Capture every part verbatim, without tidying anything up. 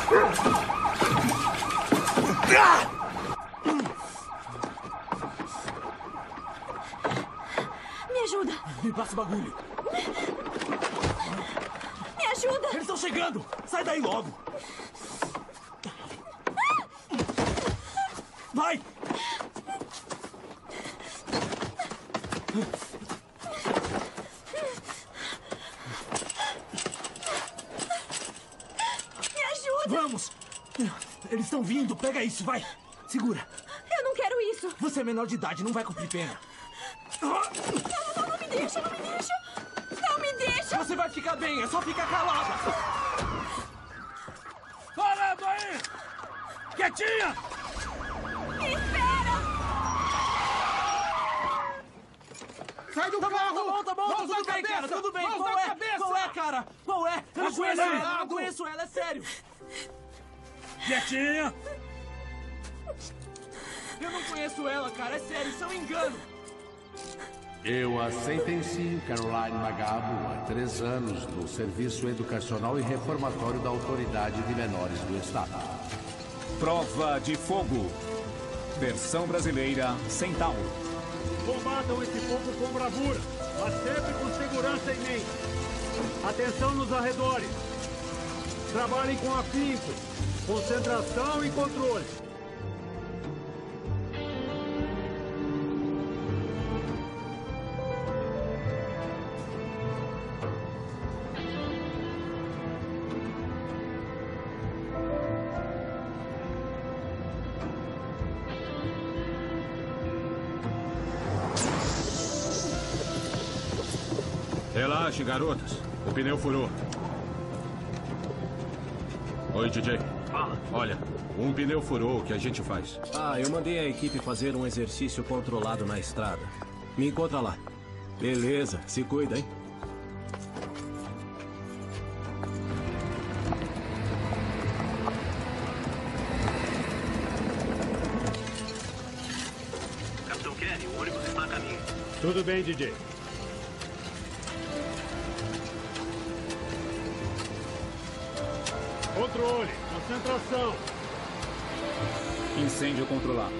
Me ajuda. Me passa o bagulho. Me ajuda. Eles estão chegando. Sai daí logo. Vai. Me ajuda. Vamos. Eles estão vindo. Pega isso, vai. Segura. Eu não quero isso. Você é menor de idade, não vai cumprir pena. Não, não, não me deixa, não me deixa. Não me deixa. Você vai ficar bem, é só ficar calada. Parado aí! Quietinha! Me espera! Sai do Tá bom, carro! tá bom, tá bom, Mãos tudo na bem, cabeça, cara, tudo bem. Mãos Qual na é? cabeça. Qual é, cara? Qual é? Eu não conheço Ajoelha ela, aí. eu não conheço ela, é sério. Quietinha! Eu não conheço ela, cara, é sério, isso é um engano. Eu a sentencio Caroline Magabo a três anos no Serviço Educacional e Reformatório da Autoridade de Menores do Estado. Prova de fogo. Versão brasileira, Centauro. Combatam esse fogo com bravura, mas sempre com segurança em mente. Atenção nos arredores. Trabalhem com afinco, concentração e controle. Relaxe, garotas. O pneu furou. Oi, D J. Fala. Olha, um pneu furou, o que a gente faz? Ah, eu mandei a equipe fazer um exercício controlado na estrada. Me encontra lá. Beleza, se cuida, hein? Capitão Kelly, o ônibus está a caminho. Tudo bem, D J. Controle, concentração. Incêndio controlado.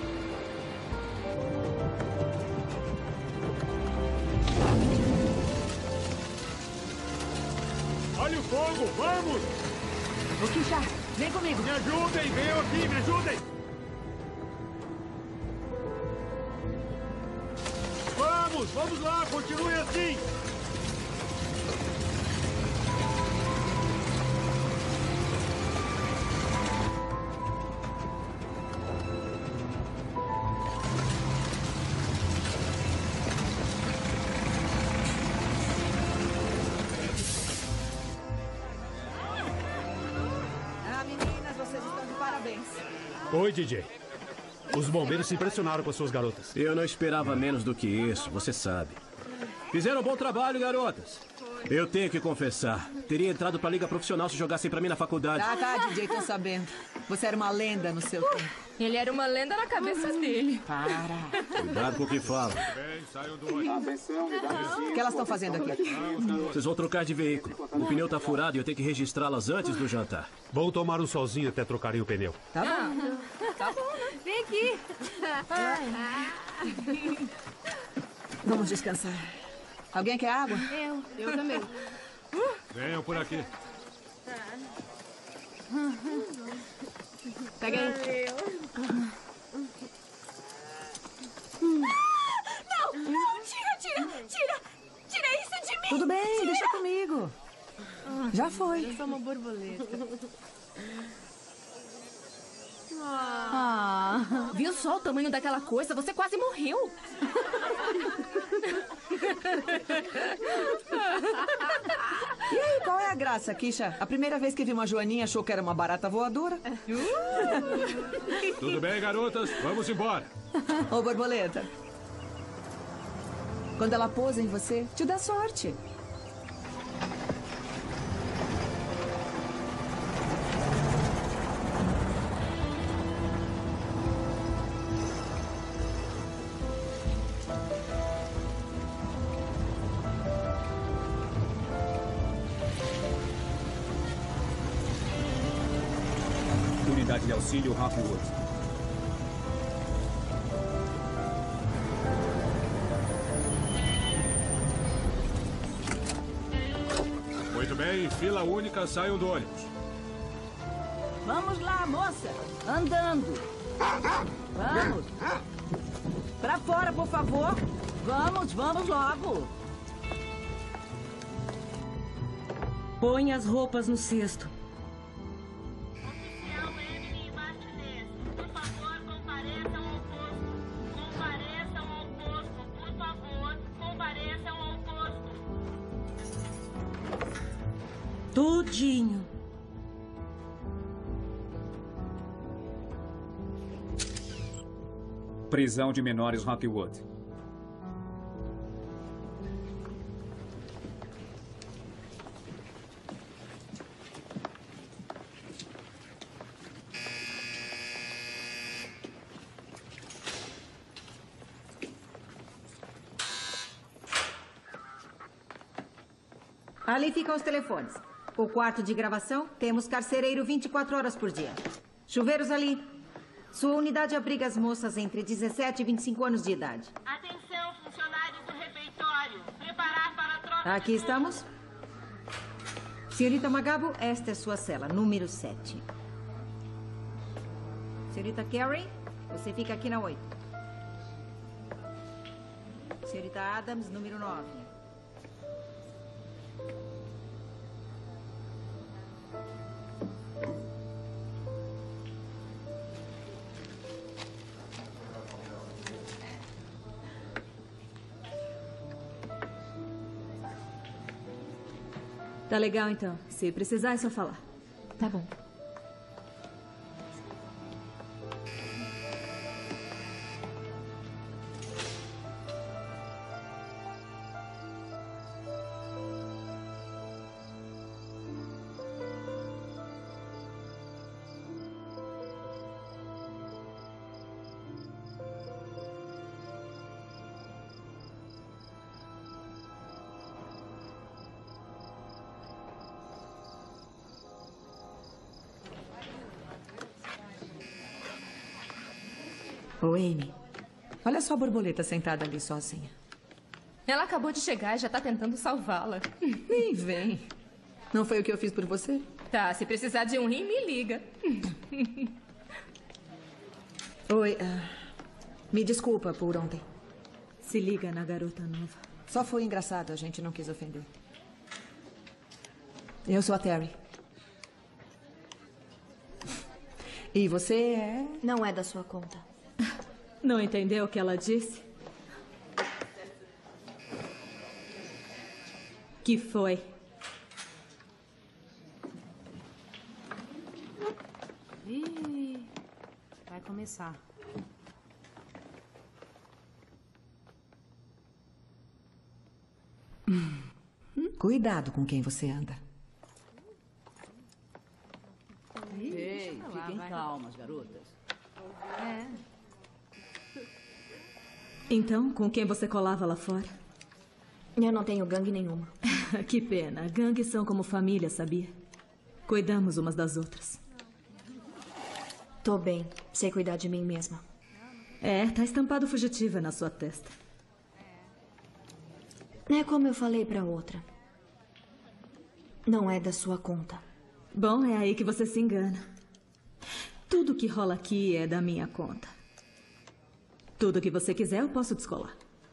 Olha o fogo, vamos! Ô, Kisha, vem comigo. Me ajudem, venham aqui, me ajudem! Vamos, vamos lá, continue assim! Ah, meninas, vocês estão de parabéns. Oi, D J. Os bombeiros se impressionaram com as suas garotas. Eu não esperava menos do que isso, você sabe. Fizeram um bom trabalho, garotas. Eu tenho que confessar. Teria entrado pra liga profissional se jogassem pra mim na faculdade. Tá, tá, D J, tô sabendo. Você era uma lenda no seu tempo. Ele era uma lenda na cabeça dele. Para. Cuidado com o que fala. Bem, saiam do ônibus. O que elas estão fazendo aqui? Vocês vão trocar de veículo. O pneu tá furado e eu tenho que registrá-las antes do jantar. Vão tomar um solzinho até trocarem o pneu. Tá bom. Tá bom, né? Vem aqui. Vamos descansar. Alguém quer água? Eu. Eu também. Venham por aqui. Pega aí. Não, não, tira, tira, tira. Tira isso de mim. Tudo bem, deixa comigo. Já foi. Eu sou uma borboleta. Ah. Viu só o tamanho daquela coisa? Você quase morreu. E aí, qual é a graça, Kisha? A primeira vez que vi uma joaninha achou que era uma barata voadora. Tudo bem, garotas? Vamos embora. Ô, borboleta. Quando ela pousa em você, te dá sorte. Unidade de auxílio Rockwood. Muito bem, em fila única, saiam do ônibus. Vamos lá, moça. Andando. Vamos. Pra fora, por favor. Vamos, vamos logo. Põe as roupas no cesto. Oficial Emily Martinez, por favor, compareçam ao posto. Compareçam ao posto, por favor, compareçam ao posto. Tudinho. Prisão de menores Rockwood. Ali ficam os telefones. O quarto de gravação, temos carcereiro vinte e quatro horas por dia. Chuveiros ali. Sua unidade abriga as moças entre dezessete e vinte e cinco anos de idade. Atenção, funcionários do refeitório. Preparar para a troca. Aqui estamos. Senhorita Magabo, esta é sua cela, número sete. Senhorita Carey, você fica aqui na oito. Senhorita Adams, número nove. Tá legal, então. Se precisar, é só falar. Tá bom. Ô, Amy, olha só a borboleta sentada ali sozinha. Ela acabou de chegar e já tá tentando salvá-la. Nem vem. Não foi o que eu fiz por você? Tá, se precisar de um rim, me liga. Oi, uh, me desculpa por ontem. Se liga na garota nova. Só foi engraçado, a gente não quis ofender. Eu sou a Terry. E você é... Não é da sua conta. Não entendeu o que ela disse? Que foi? Ih, vai começar. Hum. Cuidado com quem você anda. Ei, fiquem calmas, garotas. É. Então, com quem você colava lá fora? Eu não tenho gangue nenhuma. Que pena. Gangues são como família, sabia? Cuidamos umas das outras. Tô bem. Sei cuidar de mim mesma. É, tá estampado fugitiva na sua testa. É como eu falei pra outra. Não é da sua conta. Bom, é aí que você se engana. Tudo que rola aqui é da minha conta. Tudo que você quiser, eu posso descolar.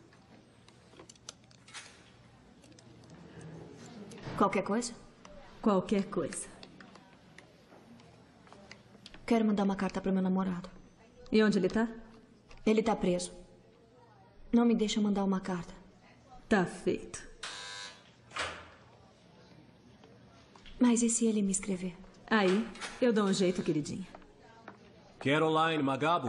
Qualquer coisa? Qualquer coisa. Quero mandar uma carta pro meu namorado. E onde ele tá? Ele tá preso. Não me deixa mandar uma carta. Tá feito. Mas e se ele me escrever? Aí, eu dou um jeito, queridinha. Caroline Magabo?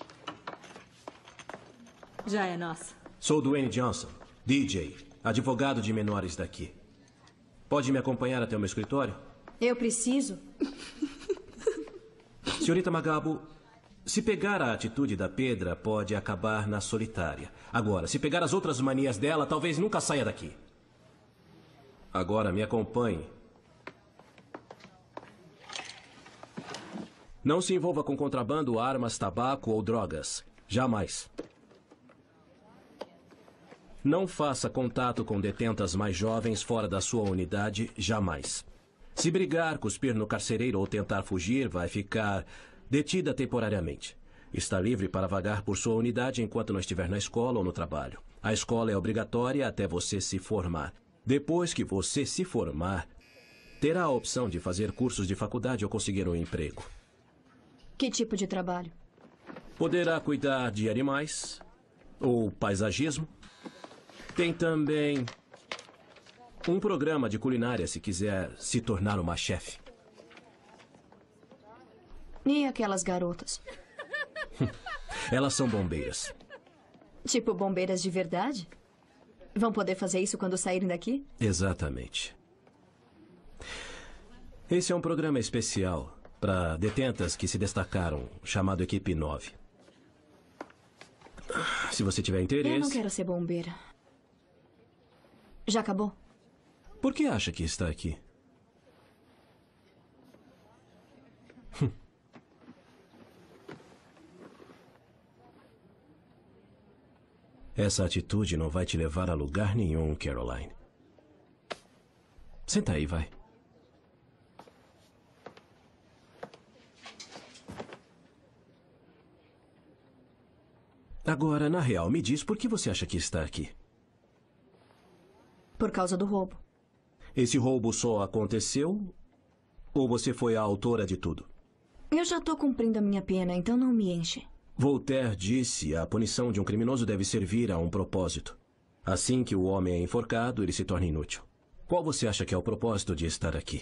Já é nossa. Sou Dwayne Johnson, D J, advogado de menores daqui. Pode me acompanhar até o meu escritório? Eu preciso? Senhorita Magabo, se pegar a atitude da Pedra, pode acabar na solitária. Agora, se pegar as outras manias dela, talvez nunca saia daqui. Agora, me acompanhe. Não se envolva com contrabando, armas, tabaco ou drogas. Jamais. Não faça contato com detentas mais jovens fora da sua unidade, jamais. Se brigar, cuspir no carcereiro ou tentar fugir, vai ficar detida temporariamente. Está livre para vagar por sua unidade enquanto não estiver na escola ou no trabalho. A escola é obrigatória até você se formar. Depois que você se formar, terá a opção de fazer cursos de faculdade ou conseguir um emprego. Que tipo de trabalho? Poderá cuidar de animais ou paisagismo. Tem também um programa de culinária se quiser se tornar uma chefe. E aquelas garotas? Elas são bombeiras. Tipo bombeiras de verdade? Vão poder fazer isso quando saírem daqui? Exatamente. Esse é um programa especial para detentas que se destacaram, chamado Equipe nove. Se você tiver interesse... Eu não quero ser bombeira. Já acabou? Por que acha que está aqui? Essa atitude não vai te levar a lugar nenhum, Caroline. Senta aí, vai. Agora, na real, me diz por que você acha que está aqui? Por causa do roubo. Esse roubo só aconteceu? Ou você foi a autora de tudo? Eu já estou cumprindo a minha pena, então não me enche. Voltaire disse: a punição de um criminoso deve servir a um propósito. Assim que o homem é enforcado, ele se torna inútil. Qual você acha que é o propósito de estar aqui?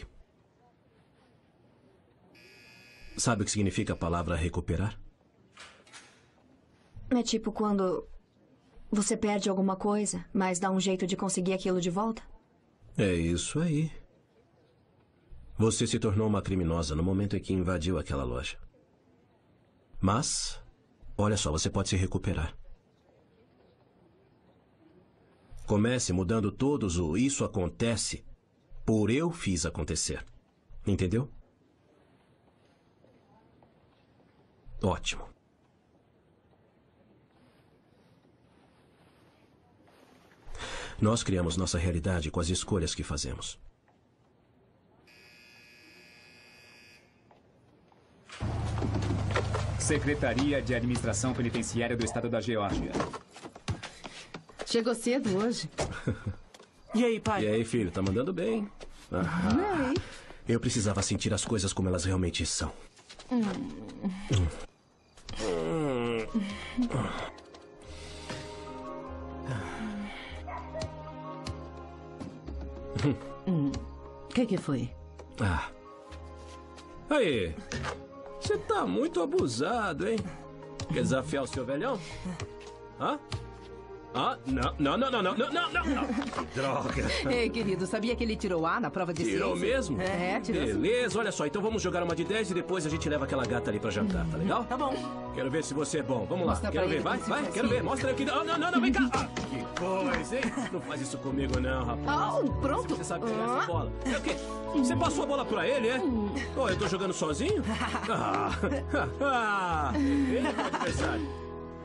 Sabe o que significa a palavra recuperar? É tipo quando você perde alguma coisa, mas dá um jeito de conseguir aquilo de volta? É isso aí. Você se tornou uma criminosa no momento em que invadiu aquela loja. Mas, olha só, você pode se recuperar. Comece mudando todos o isso acontece por eu fiz acontecer. Entendeu? Ótimo. Nós criamos nossa realidade com as escolhas que fazemos. Secretaria de Administração Penitenciária do Estado da Geórgia. Chegou cedo hoje. E aí, pai? E aí, filho, tá mandando bem? Ah, eu precisava sentir as coisas como elas realmente são. Hum. Hum. Hum. Que que foi? Ah. Aí. Você tá muito abusado, hein? Quer desafiar o seu velhão? Hã? Ah, não, não, não, não, não, não, não, não. Droga. Ei, querido, sabia que ele tirou A na prova de ciência? Tirou mesmo? É, tirou. Beleza, olha só, então vamos jogar uma de dez e depois a gente leva aquela gata ali pra jantar, tá legal? Tá bom. Quero ver se você é bom. Vamos lá, Mostra quero pra ver, ele vai, como se vai, faz. quero ver. Mostra aqui. Não, não, não, não, vem cá. Ah, que coisa, hein? Não faz isso comigo não, rapaz. Oh, pronto. Você sabe pegar essa bola. É o quê? Você passou a bola pra ele, é? Oh, eu tô jogando sozinho? Ah, ah, ele é meu adversário.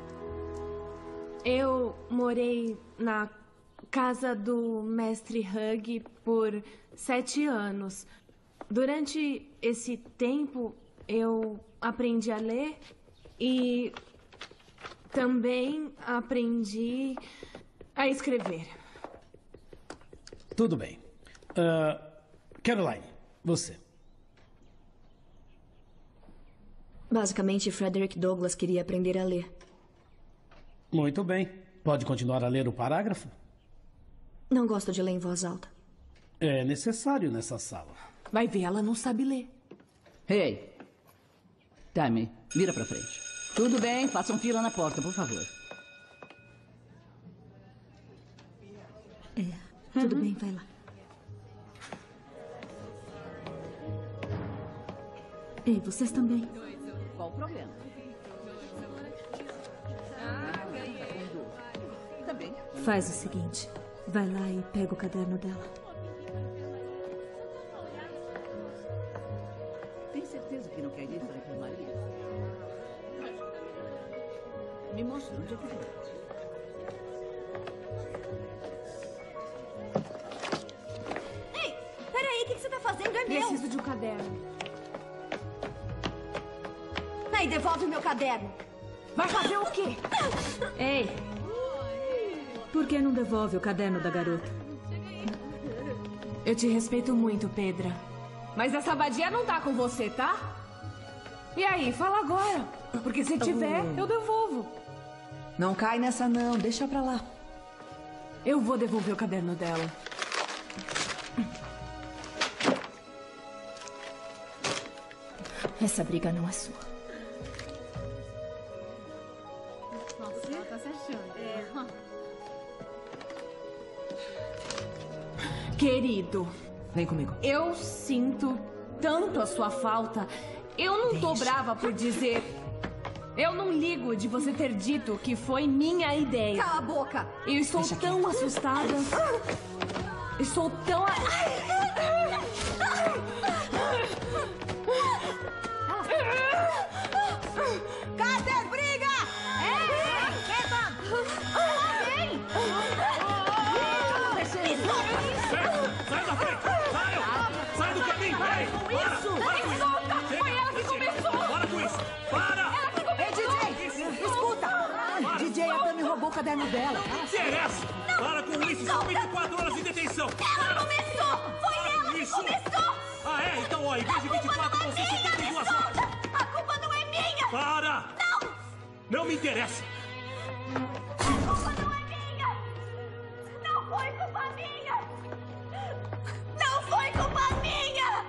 Eu morei na casa do mestre Hug por sete anos. Durante esse tempo, eu aprendi a ler e também aprendi a escrever. Tudo bem. Uh, Caroline, você. Basicamente, Frederick Douglass queria aprender a ler. Muito bem. Pode continuar a ler o parágrafo? Não gosto de ler em voz alta. É necessário nessa sala. Vai ver, ela não sabe ler. Ei. Tammy, vira pra frente. Tudo bem, façam fila na porta, por favor. É, tudo bem, vai lá. Ei, vocês também. Qual o problema? Também. Faz o seguinte, vai lá e pega o caderno dela. Tem certeza? certeza que não quer ir para a enfermaria? Me mostra onde é que foi. Ei, peraí, o que, que você tá fazendo? É meu. Preciso de um caderno. Ei, devolve o meu caderno. Vai fazer o quê? Ei, por que não devolve o caderno da garota? Eu te respeito muito, Pedra. Mas essa vadia não tá com você, tá? E aí, fala agora. Porque se tiver, eu devolvo. Não cai nessa não, deixa pra lá. Eu vou devolver o caderno dela. Essa briga não é sua. Nossa, ela tá se achando. É. Querido, vem comigo. Eu sinto tanto a sua falta. Eu não tô brava por dizer. Eu não ligo de você ter dito que foi minha ideia. Cala a boca! Eu estou Deixa tão aqui. assustada. Estou tão. Cadê briga? Ei, Eva! Vem! Sai da frente! Saiam! Sai do caminho! Ei, com para! isso! Para com isso! Foi ela que começou! Para com isso! Para! Ei, D J! Escuta! D J, a Tami roubou o caderno dela. Não interessa! Para com isso! São vinte e quatro horas de detenção! Ela começou! Foi ela que começou! Ah, é? Então, ó, em vez de vinte e quatro, vão ser setenta e duas horas! A culpa não é minha! Para! Não! Não me interessa! A culpa não é minha! Não foi culpa minha! Não foi culpa minha!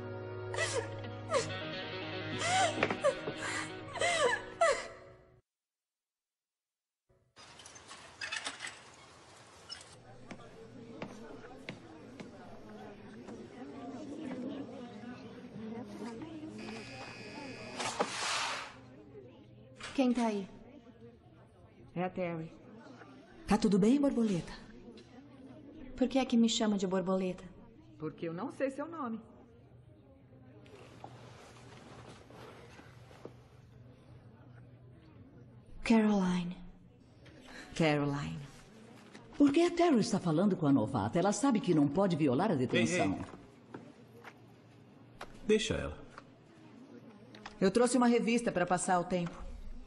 Quem tá aí? É a Terry. Tá tudo bem, borboleta? Por que é que me chama de borboleta? Porque eu não sei seu nome. Caroline. Caroline. Por que a Terry está falando com a novata? Ela sabe que não pode violar a detenção. Ei, ei. Deixa ela. Eu trouxe uma revista para passar o tempo.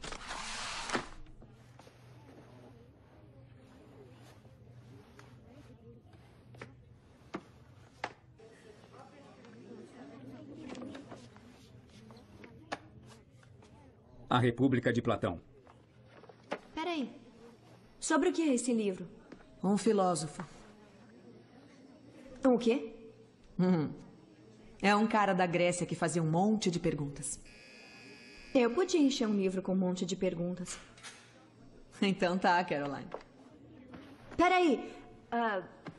A República de Platão. Peraí. Sobre o que é esse livro? Um filósofo. Um o quê? Hum. É um cara da Grécia que fazia um monte de perguntas. Eu podia encher um livro com um monte de perguntas. Então tá, Caroline. Peraí. Ah,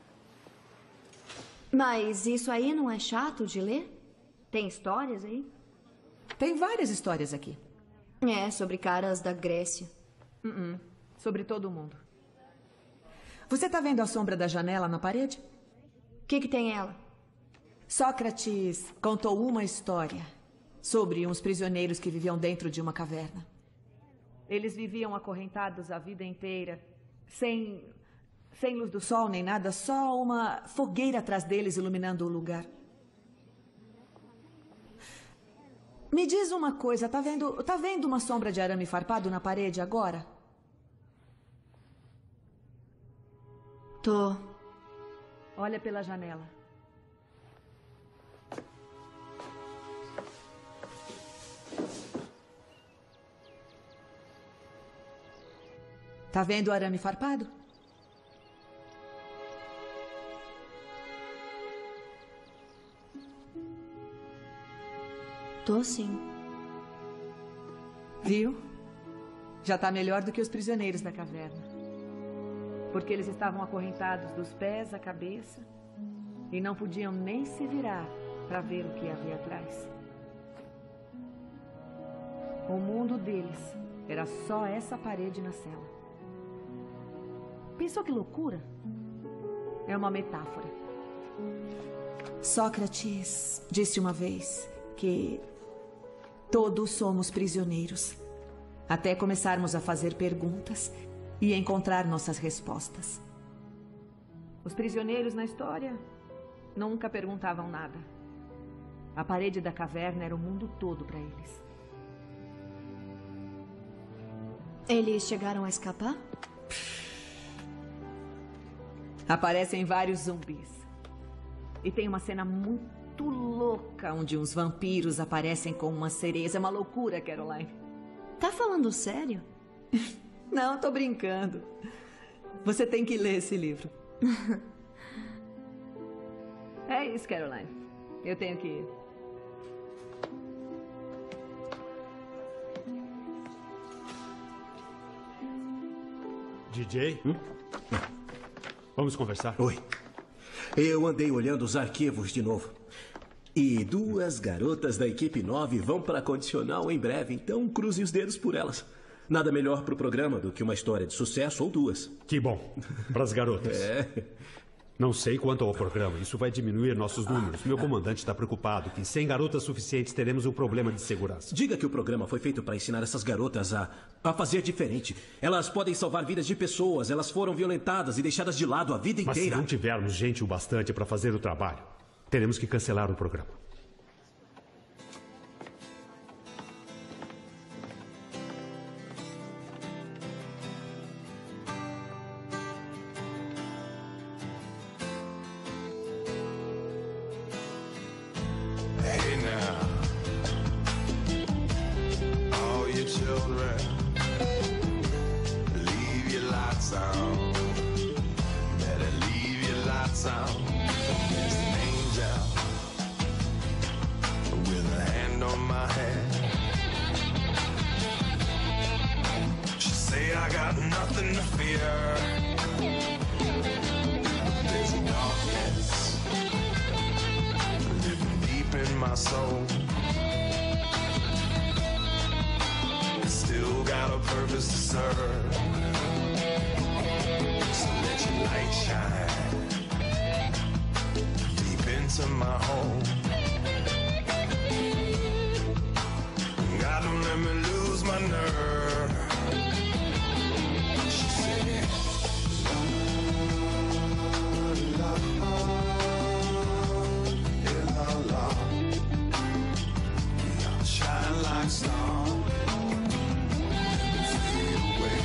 mas isso aí não é chato de ler? Tem histórias aí? Tem várias histórias aqui. É, sobre caras da Grécia. Uh-uh. Sobre todo mundo. Você tá vendo a sombra da janela na parede? O que que tem ela? Sócrates contou uma história sobre uns prisioneiros que viviam dentro de uma caverna. Eles viviam acorrentados a vida inteira, sem, sem luz do sol nem nada, só uma fogueira atrás deles iluminando o lugar. Me diz uma coisa, tá vendo, tá vendo uma sombra de arame farpado na parede agora? Tô. Olha pela janela. Tá vendo o arame farpado? Tô sim. Viu? Já tá melhor do que os prisioneiros da caverna. Porque eles estavam acorrentados dos pés à cabeça e não podiam nem se virar para ver o que havia atrás. O mundo deles era só essa parede na cela. Pensou que loucura? É uma metáfora. Sócrates disse uma vez que Todos somos prisioneiros. Até começarmos a fazer perguntas e encontrar nossas respostas. Os prisioneiros na história nunca perguntavam nada. A parede da caverna era o mundo todo para eles. Eles chegaram a escapar? Aparecem vários zumbis. E tem uma cena muito louca onde uns vampiros aparecem com uma sereia. É uma loucura, Caroline. Tá falando sério? Não, tô brincando. Você tem que ler esse livro. É isso, Caroline. Eu tenho que ir. D J? Hum? Vamos conversar? Oi. Eu andei olhando os arquivos de novo. E duas garotas da equipe nove vão para a condicional em breve, então cruze os dedos por elas. Nada melhor para o programa do que uma história de sucesso ou duas. Que bom. Para as garotas. É. Não sei quanto ao programa. Isso vai diminuir nossos números. Meu comandante está preocupado que sem garotas suficientes teremos um problema de segurança. Diga que o programa foi feito para ensinar essas garotas a, a fazer diferente. Elas podem salvar vidas de pessoas. Elas foram violentadas e deixadas de lado a vida Mas inteira. se não tivermos gente o bastante para fazer o trabalho, teremos que cancelar o programa. Hey now, all you children, leave your lights on. Better leave your lights on. There's an angel with a hand on my head. She say I got nothing to fear. There's a darkness living deep in my soul. It's still got a purpose to serve. So let your light shine deep into my home. God, don't let me lose my nerve. She said, la, la, la, la. Shine like stars. Fade away.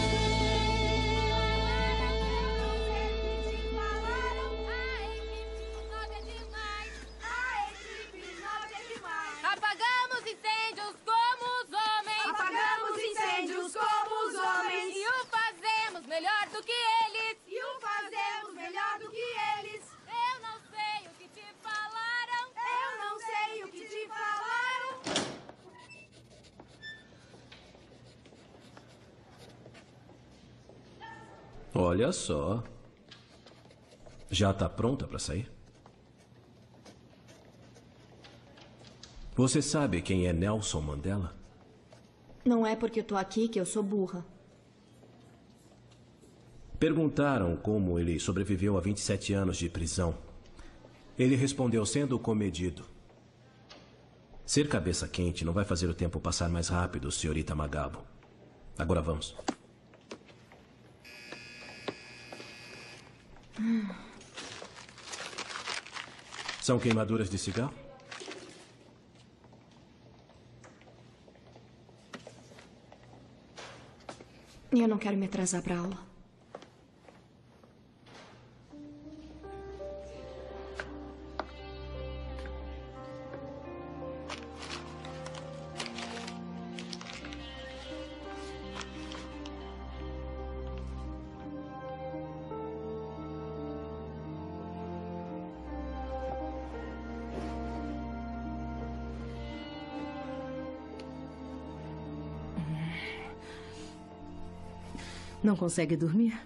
Apagamos incêndios como os homens. Apagamos incêndios como os homens. E o fazemos melhor do que eles. E o fazemos melhor do que eles. Eu não sei o que te falaram. Eu não sei o que te falaram. Olha só. Já tá pronta para sair? Você sabe quem é Nelson Mandela? Não é porque eu tô aqui que eu sou burra. Perguntaram como ele sobreviveu a vinte e sete anos de prisão. Ele respondeu sendo comedido. Ser cabeça quente não vai fazer o tempo passar mais rápido, senhorita Magabo. Agora vamos. São queimaduras de cigarro? Eu não quero me atrasar pra aula. Não consegue dormir?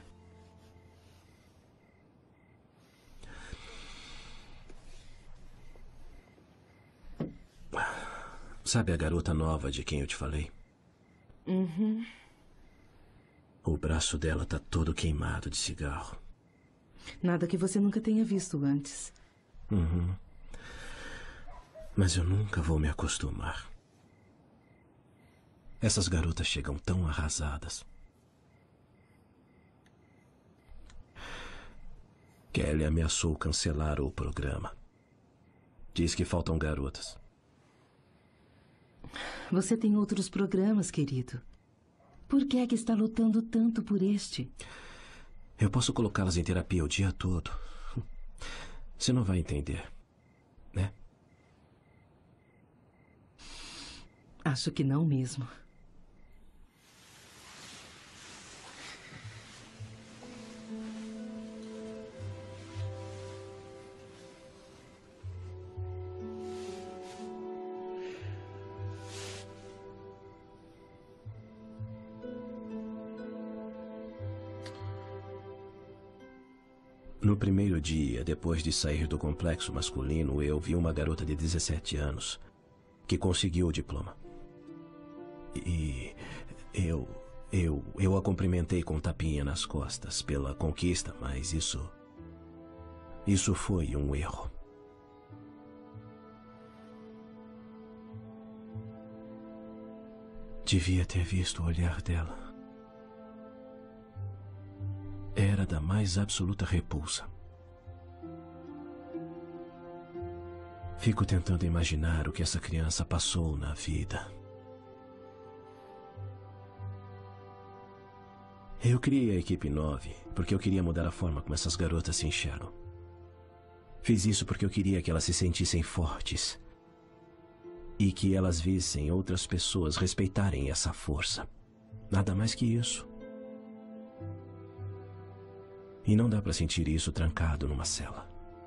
Sabe a garota nova de quem eu te falei? Uhum. O braço dela tá todo queimado de cigarro. Nada que você nunca tenha visto antes. Uhum. Mas eu nunca vou me acostumar. Essas garotas chegam tão arrasadas. Kelly ameaçou cancelar o programa. Diz que faltam garotas. Você tem outros programas, querido. Por que é que está lutando tanto por este? Eu posso colocá-las em terapia o dia todo. Você não vai entender, né? Acho que não mesmo. No primeiro dia, depois de sair do complexo masculino, eu vi uma garota de dezessete anos que conseguiu o diploma. E eu, eu, eu a cumprimentei com um tapinha nas costas pela conquista, mas isso, isso foi um erro. Devia ter visto o olhar dela. Era da mais absoluta repulsa. Fico tentando imaginar o que essa criança passou na vida. Eu criei a equipe nove porque eu queria mudar a forma como essas garotas se enxergam. Fiz isso porque eu queria que elas se sentissem fortes e que elas vissem outras pessoas respeitarem essa força. Nada mais que isso. E não dá para sentir isso trancado numa cela.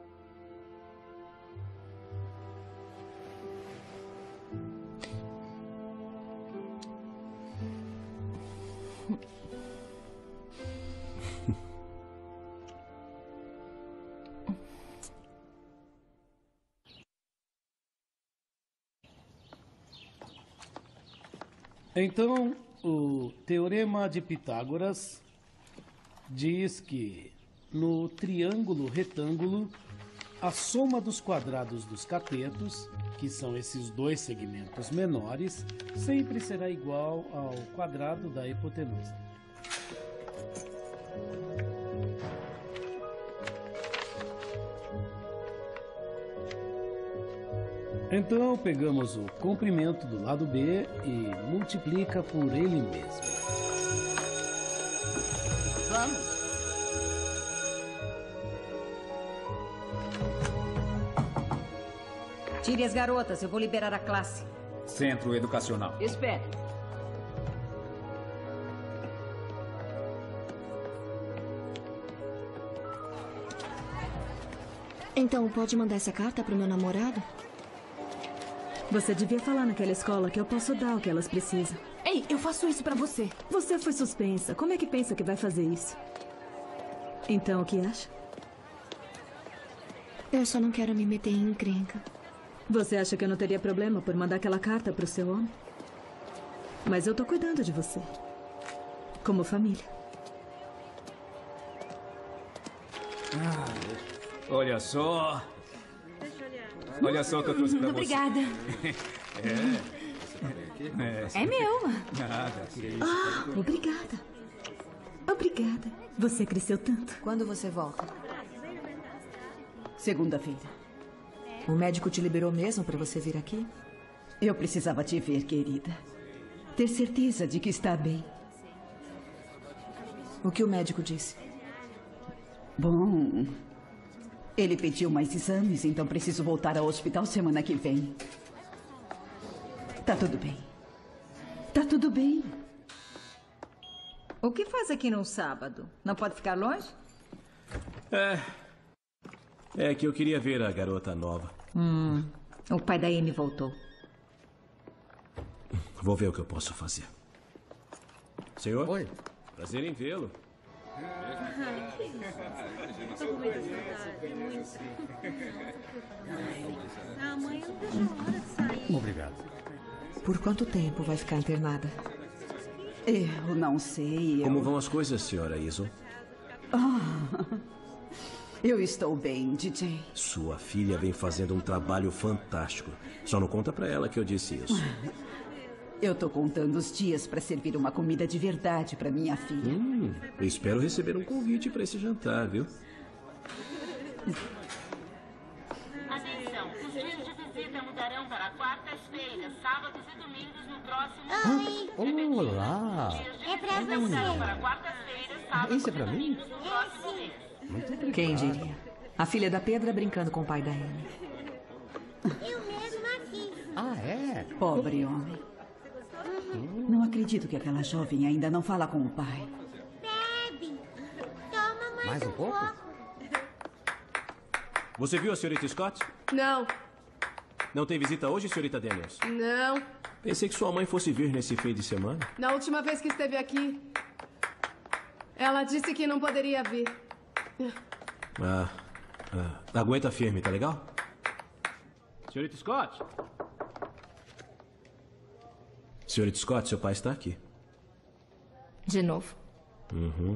Então, o Teorema de Pitágoras diz que no triângulo retângulo, a soma dos quadrados dos catetos, que são esses dois segmentos menores, sempre será igual ao quadrado da hipotenusa. Então, pegamos o comprimento do lado B e multiplica por ele mesmo. Vamos. Tire as garotas, eu vou liberar a classe. Centro Educacional. Espere. Então, pode mandar essa carta pro meu namorado? Você devia falar naquela escola que eu posso dar o que elas precisam. Ei, eu faço isso pra você. Você foi suspensa. Como é que pensa que vai fazer isso? Então, o que acha? Eu só não quero me meter em encrenca. Você acha que eu não teria problema por mandar aquela carta pro seu homem? Mas eu tô cuidando de você. Como família. Ah, olha só. Olha só o que eu trouxe pra você. Obrigada. É. É meu. Nada. Ah, obrigada. Obrigada. Você cresceu tanto. Quando você volta? Segunda-feira. O médico te liberou mesmo para você vir aqui? Eu precisava te ver, querida. Ter certeza de que está bem. O que o médico disse? Bom, ele pediu mais exames, então preciso voltar ao hospital semana que vem. Tá tudo bem. Tá tudo bem. O que faz aqui no sábado? Não pode ficar longe? É. É que eu queria ver a garota nova. Hum. O pai da Amy voltou. Vou ver o que eu posso fazer. Senhor? Oi. Prazer em vê-lo. Obrigado. Por quanto tempo vai ficar internada? Eu não sei. Eu... Como vão as coisas, senhora Iso? Ah, eu estou bem, D J. Sua filha vem fazendo um trabalho fantástico. Só não conta pra ela que eu disse isso. Eu tô contando os dias para servir uma comida de verdade para minha filha. Hum, eu espero receber um convite para esse jantar, viu? Atenção, os dias de visita mudarão para quartas-feiras, sábados e domingos no próximo Ah, olá! É pra você. Mudarão para quartas-feiras, sábados Isso é pra e mim? domingos no próximo mês. Muito obrigado. Quem diria? A filha da Pedra brincando com o pai da Amy. Eu mesma fiz. Ah, é? Pobre homem. Não acredito que aquela jovem ainda não fala com o pai. Bebe. Toma mais, Mais um pouco? Você viu a senhorita Scott? Não, Não tem visita hoje, senhorita Daniels? não. Pensei que sua mãe fosse vir nesse fim de semana. Na última vez que esteve aqui, ela disse que não poderia vir. Ah, ah, aguenta firme, tá legal? Senhorita Scott? Senhorita Scott, seu pai está aqui. De novo. Uhum.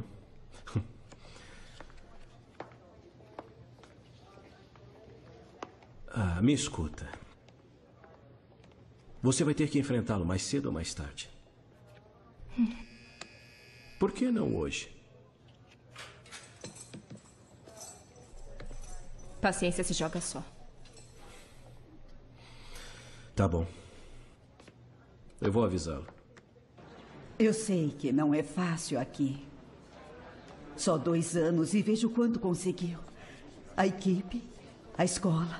Ah, me escuta. Você vai ter que enfrentá-lo mais cedo ou mais tarde. Por que não hoje? Paciência se joga só. Tá bom. Eu vou avisá-lo. Eu sei que não é fácil aqui. Só dois anos e vejo quanto conseguiu. A equipe, a escola.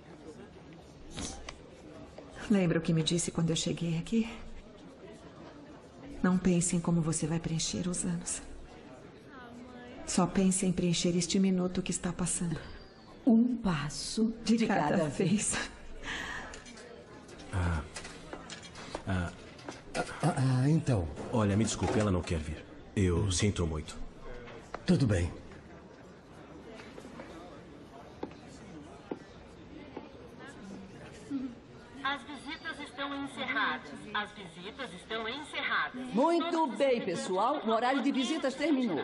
Lembra o que me disse quando eu cheguei aqui? Não pense em como você vai preencher os anos. Só pense em preencher este minuto que está passando. Um passo de, de cada, cada vez. Ah, ah, Ah, ah, então. olha, me desculpe, ela não quer vir. Eu sinto muito. Tudo bem. As visitas estão encerradas. As visitas estão encerradas. Muito bem, pessoal. O horário de visitas terminou.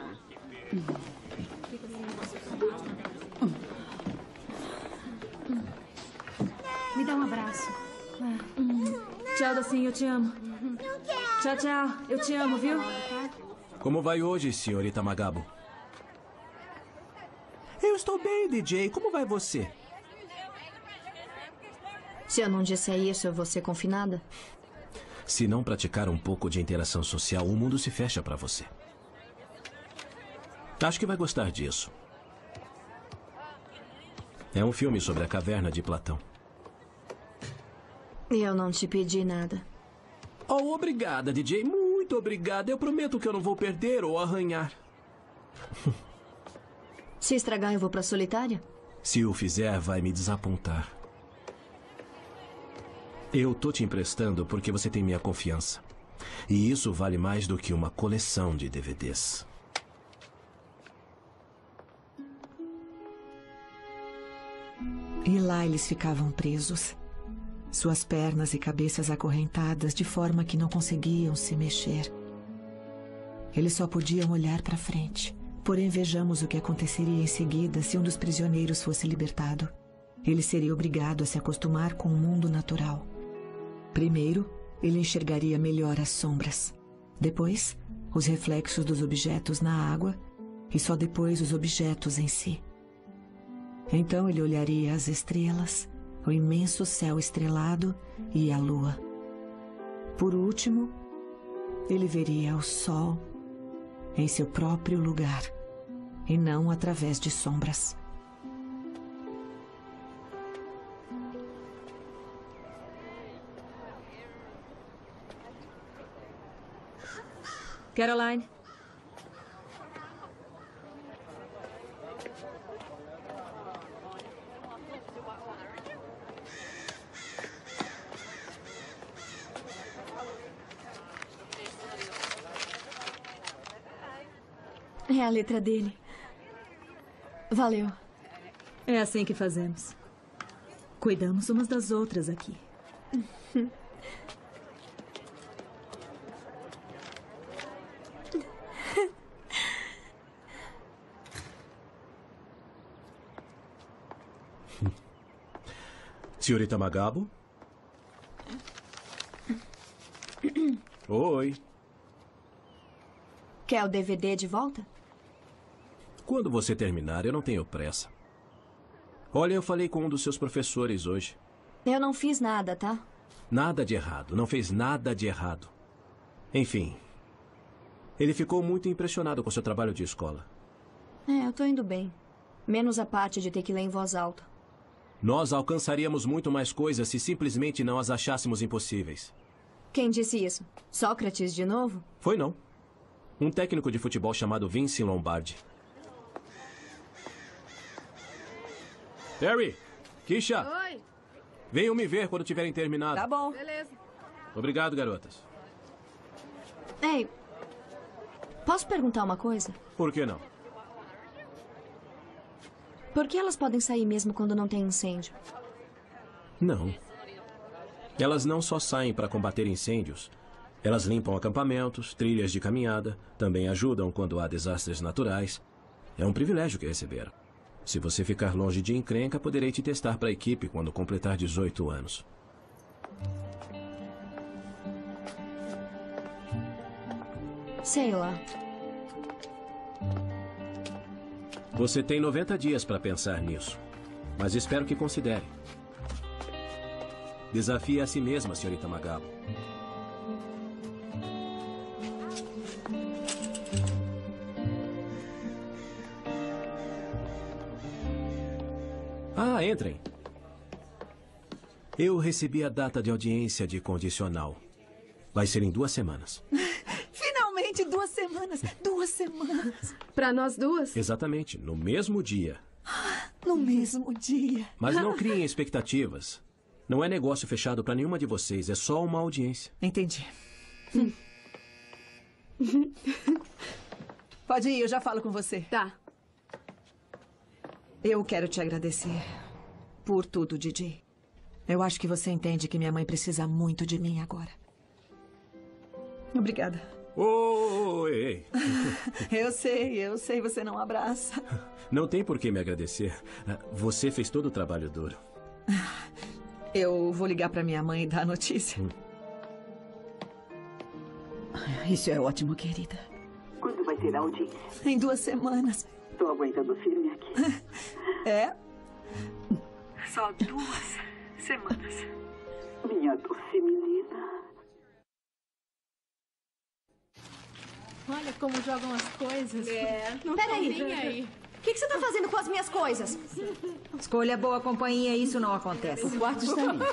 Me dá um abraço. Tchau, docinho, eu te amo. Tchau, tchau. Eu te amo, viu? Como vai hoje, senhorita Magabo? Eu estou bem, D J. Como vai você? Se eu não disser isso, eu vou ser confinada? Se não praticar um pouco de interação social, o mundo se fecha para você. Acho que vai gostar disso. É um filme sobre a caverna de Platão. Eu não te pedi nada. Oh, obrigada, D J. Muito obrigada. Eu prometo que eu não vou perder ou arranhar. Se estragar, eu vou pra solitária? Se o fizer, vai me desapontar. Eu tô te emprestando porque você tem minha confiança. E isso vale mais do que uma coleção de D V Ds. E lá eles ficavam presos. Suas pernas e cabeças acorrentadas de forma que não conseguiam se mexer. Eles só podiam olhar para frente. Porém, vejamos o que aconteceria em seguida se um dos prisioneiros fosse libertado. Ele seria obrigado a se acostumar com o mundo natural. Primeiro, ele enxergaria melhor as sombras. Depois, os reflexos dos objetos na água. E só depois os objetos em si. Então ele olharia as estrelas, o imenso céu estrelado e a lua. Por último, ele veria o sol em seu próprio lugar, e não através de sombras. Caroline. É a letra dele. Valeu. É assim que fazemos. Cuidamos umas das outras aqui. Senhorita Magabo? Oi. Quer o D V D de volta? Quando você terminar, eu não tenho pressa. Olha, eu falei com um dos seus professores hoje. Eu não fiz nada, tá? Nada de errado. Não fez nada de errado. Enfim. Ele ficou muito impressionado com seu trabalho de escola. É, eu tô indo bem. Menos a parte de ter que ler em voz alta. Nós alcançaríamos muito mais coisas se simplesmente não as achássemos impossíveis. Quem disse isso? Sócrates de novo? Foi não. Um técnico de futebol chamado Vince Lombardi. Terry, Keisha. Oi. Venham me ver quando tiverem terminado. Tá bom. Beleza. Obrigado, garotas. Ei, posso perguntar uma coisa? Por que não? Por que elas podem sair mesmo quando não tem incêndio? Não. Elas não só saem para combater incêndios. Elas limpam acampamentos, trilhas de caminhada, também ajudam quando há desastres naturais. É um privilégio que receberam. Se você ficar longe de encrenca, poderei te testar para a equipe quando completar dezoito anos. Sei lá. Você tem noventa dias para pensar nisso, mas espero que considere. Desafie a si mesma, senhorita Magabo. Ah, entrem. Eu recebi a data de audiência de condicional. Vai ser em duas semanas. Finalmente, duas semanas. Duas semanas. Pra nós duas? Exatamente, no mesmo dia. No mesmo dia. Mas não criem expectativas. Não é negócio fechado para nenhuma de vocês, é só uma audiência. Entendi. Hum. Pode ir, eu já falo com você. Tá. Eu quero te agradecer por tudo, Didi. Eu acho que você entende que minha mãe precisa muito de mim agora. Obrigada. Oi! Eu sei, eu sei, você não abraça. Não tem por que me agradecer. Você fez todo o trabalho duro. Eu vou ligar para minha mãe e dar a notícia. Hum. Isso é ótimo, querida. Quando vai ter a audiência? Em duas semanas. Estou aguentando firme aqui. É? Só duas semanas. Minha doce menina. Olha como jogam as coisas. É. Não Peraí. tô nem aí. O que, que você tá fazendo com as minhas coisas? Escolha boa companhia, isso não acontece. O quarto está limpo.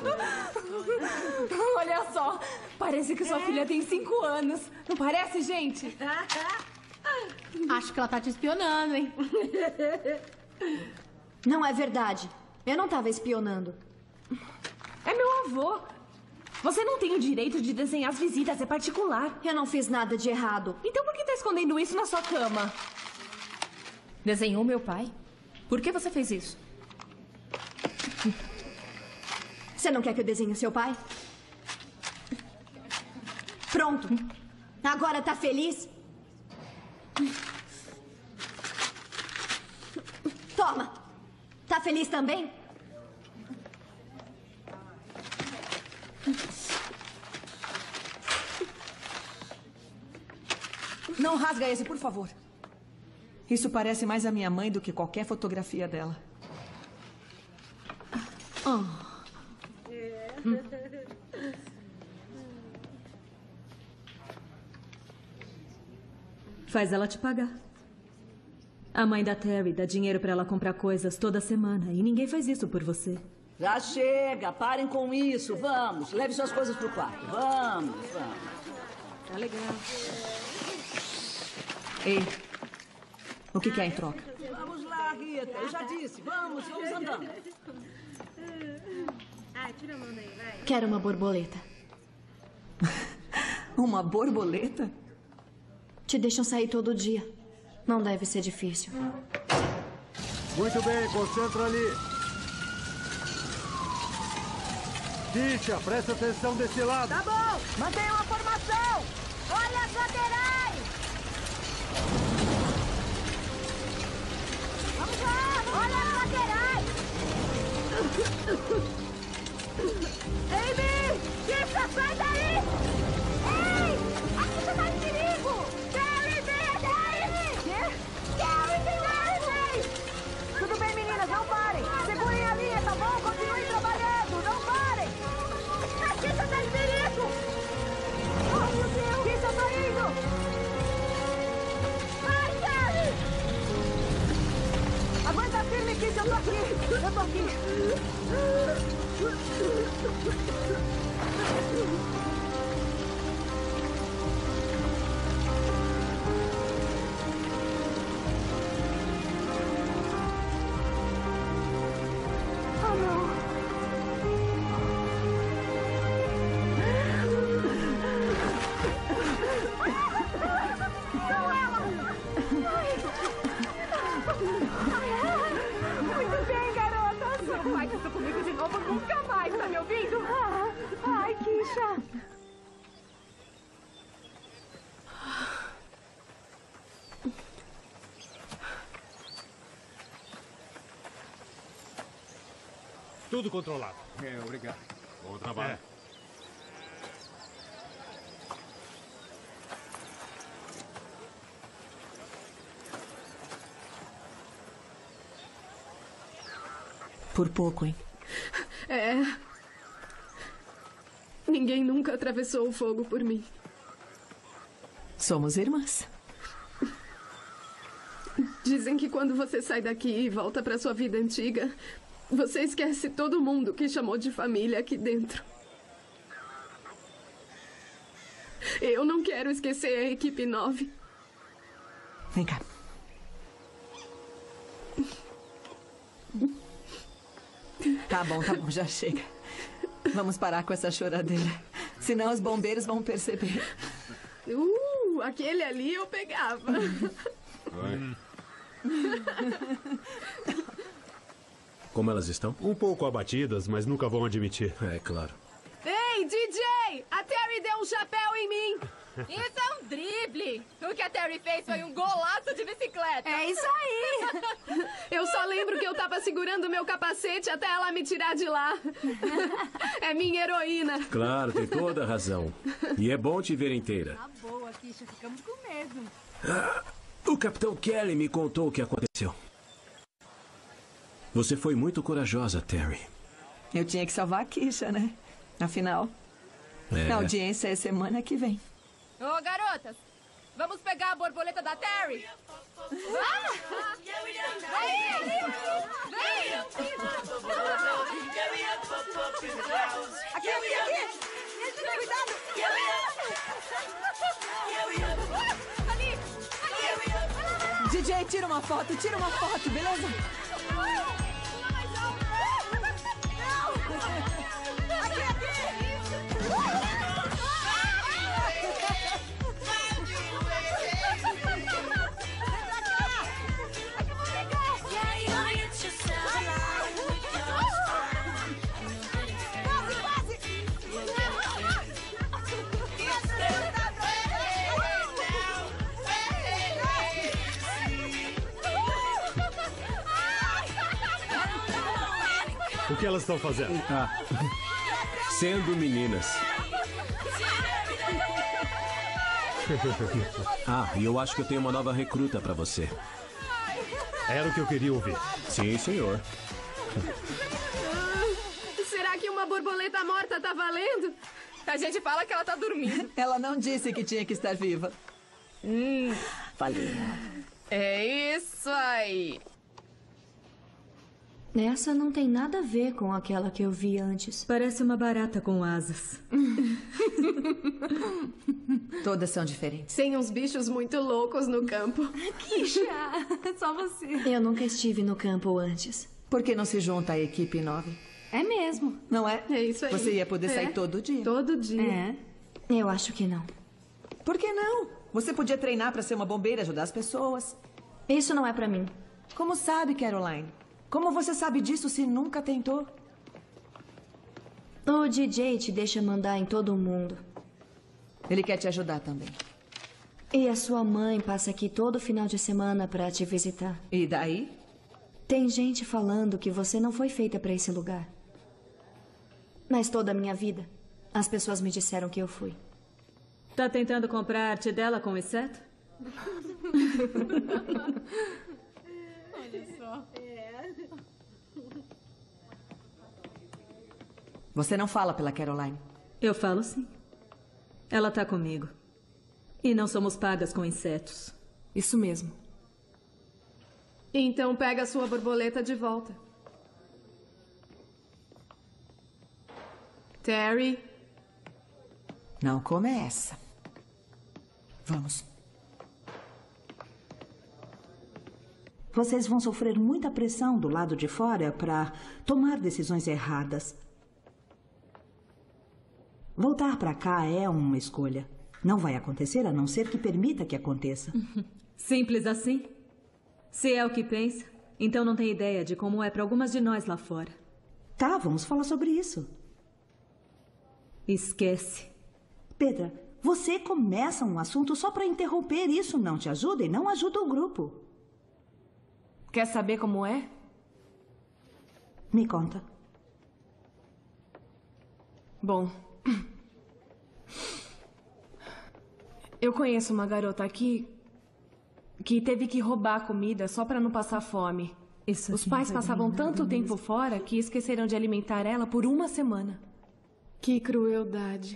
Olha só, parece que sua filha tem cinco anos. Não parece, gente? Acho que ela tá te espionando, hein? Não é verdade. Eu não tava espionando. É meu avô. Você não tem o direito de desenhar as visitas, é particular. Eu não fiz nada de errado. Então por que tá escondendo isso na sua cama? Desenhou meu pai? Por que você fez isso? Você não quer que eu desenhe seu pai? Pronto. Agora tá feliz? Toma. Tá feliz também? Não rasga esse, por favor. Isso parece mais a minha mãe do que qualquer fotografia dela. Oh. Hum. Faz ela te pagar. A mãe da Terry dá dinheiro pra ela comprar coisas toda semana e ninguém faz isso por você. Já chega, parem com isso. Vamos, leve suas coisas pro quarto. Vamos, vamos. Tá legal. Ei, o que quer em troca? Vamos lá, Rita. Eu já disse. Vamos, vamos andando. Ah, tira a mão daí, vai. Quero uma borboleta. Uma borboleta? Te deixam sair todo dia. Não deve ser difícil. Muito bem, concentra ali. Tisha, presta atenção desse lado. Tá bom, mantenham a formação. Olha as laterais. Vamos lá, olha as laterais. Amy, Tisha, sai daí. Ei! Muito bem, garotas. Não faz isso comigo de novo nunca mais, tá me ouvindo? Ai, Kisha. Tudo controlado. É, obrigado. Bom trabalho. É. Por pouco, hein? É. Ninguém nunca atravessou o fogo por mim. Somos irmãs. Dizem que quando você sai daqui e volta para sua vida antiga, você esquece todo mundo que chamou de família aqui dentro. Eu não quero esquecer a equipe nove. Vem cá. Tá bom, tá bom, já chega. Vamos parar com essa choradeira. Senão os bombeiros vão perceber. Uh, aquele ali eu pegava. Oi. Como elas estão? Um pouco abatidas, mas nunca vão admitir. É, claro. Ei, D J! A Terry deu um chapéu em mim! Isso é um drible! O que a Terry fez foi um golaço de bicicleta! É isso aí! Eu só lembro que eu tava segurando o meu capacete até ela me tirar de lá. É minha heroína. Claro, tem toda a razão. E é bom te ver inteira. Tá boa, Kisha. Ficamos com medo. Ah, o Capitão Kelly me contou o que aconteceu. Você foi muito corajosa, Terry. Eu tinha que salvar a Kisha, né? Afinal, É. a audiência é semana que vem. Ô, garotas! Vamos pegar a borboleta da Terry? Ah! Vem! Vem! Aqui, aqui, aqui! Cuidado! Ali! Ali! D J, tira uma foto, tira uma foto, beleza? Aqui, aqui! O que elas estão fazendo? Ah. Sendo meninas. Ah, e eu acho que eu tenho uma nova recruta pra você. Era o que eu queria ouvir. Sim, senhor. Será que uma borboleta morta tá valendo? A gente fala que ela tá dormindo. Ela não disse que tinha que estar viva. Hum. Falei. É isso aí. Essa não tem nada a ver com aquela que eu vi antes. Parece uma barata com asas. Todas são diferentes. Tem uns bichos muito loucos no campo. Kisha, só você. Eu nunca estive no campo antes. Por que não se junta à equipe nove? É mesmo. Não é? É isso aí. Você ia poder É. sair todo dia. Todo dia. É. Eu acho que não. Por que não? Você podia treinar para ser uma bombeira, ajudar as pessoas. Isso não é pra mim. Como sabe, Caroline? Como você sabe disso se nunca tentou? O D J te deixa mandar em todo mundo. Ele quer te ajudar também. E a sua mãe passa aqui todo final de semana pra te visitar. E daí? Tem gente falando que você não foi feita pra esse lugar. Mas toda a minha vida, as pessoas me disseram que eu fui. Tá tentando comprar a arte dela com inseto? Olha só. É. Você não fala pela Caroline? Eu falo sim. Ela tá comigo. E não somos pagas com insetos. Isso mesmo. Então pega a sua borboleta de volta. Terry. Não começa. Vamos. Vocês vão sofrer muita pressão do lado de fora para tomar decisões erradas. Voltar para cá é uma escolha. Não vai acontecer a não ser que permita que aconteça. Simples assim? Se é o que pensa, então não tem ideia de como é para algumas de nós lá fora. Tá, vamos falar sobre isso. Esquece. Pedra, você começa um assunto só para interromper. Isso não te ajuda e não ajuda o grupo. Quer saber como é? Me conta. Bom, eu conheço uma garota aqui que teve que roubar comida só para não passar fome. Isso Os pais passavam tanto tempo fora que esqueceram de alimentar ela por uma semana. Que crueldade.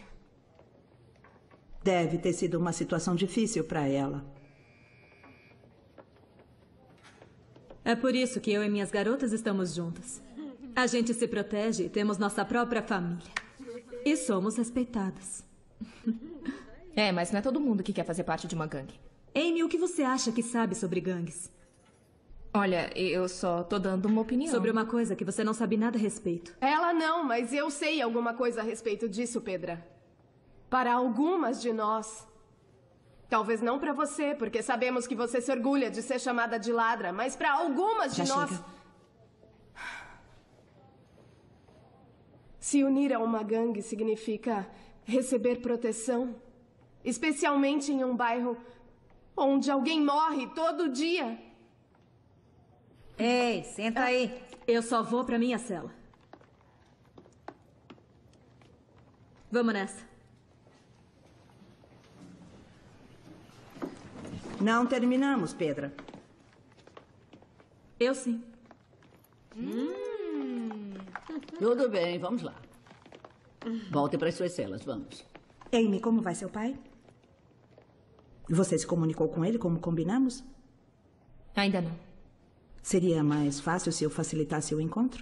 Deve ter sido uma situação difícil para ela. É por isso que eu e minhas garotas estamos juntas. A gente se protege e temos nossa própria família. E somos respeitadas. É, mas não é todo mundo que quer fazer parte de uma gangue. Amy, o que você acha que sabe sobre gangues? Olha, eu só tô dando uma opinião. Sobre uma coisa que você não sabe nada a respeito. Ela não, mas eu sei alguma coisa a respeito disso, Pedra. Para algumas de nós. Talvez não para você, porque sabemos que você se orgulha de ser chamada de ladra, mas para algumas de Já nós... chega. Se unir a uma gangue significa receber proteção, especialmente em um bairro onde alguém morre todo dia. Ei, senta aí. Eu só vou pra minha cela. Vamos nessa. Não terminamos, Pedra. Eu sim. Hum. Tudo bem, vamos lá. Volte para as suas celas, vamos. Amy, como vai seu pai? Você se comunicou com ele como combinamos? Ainda não. Seria mais fácil se eu facilitasse o encontro?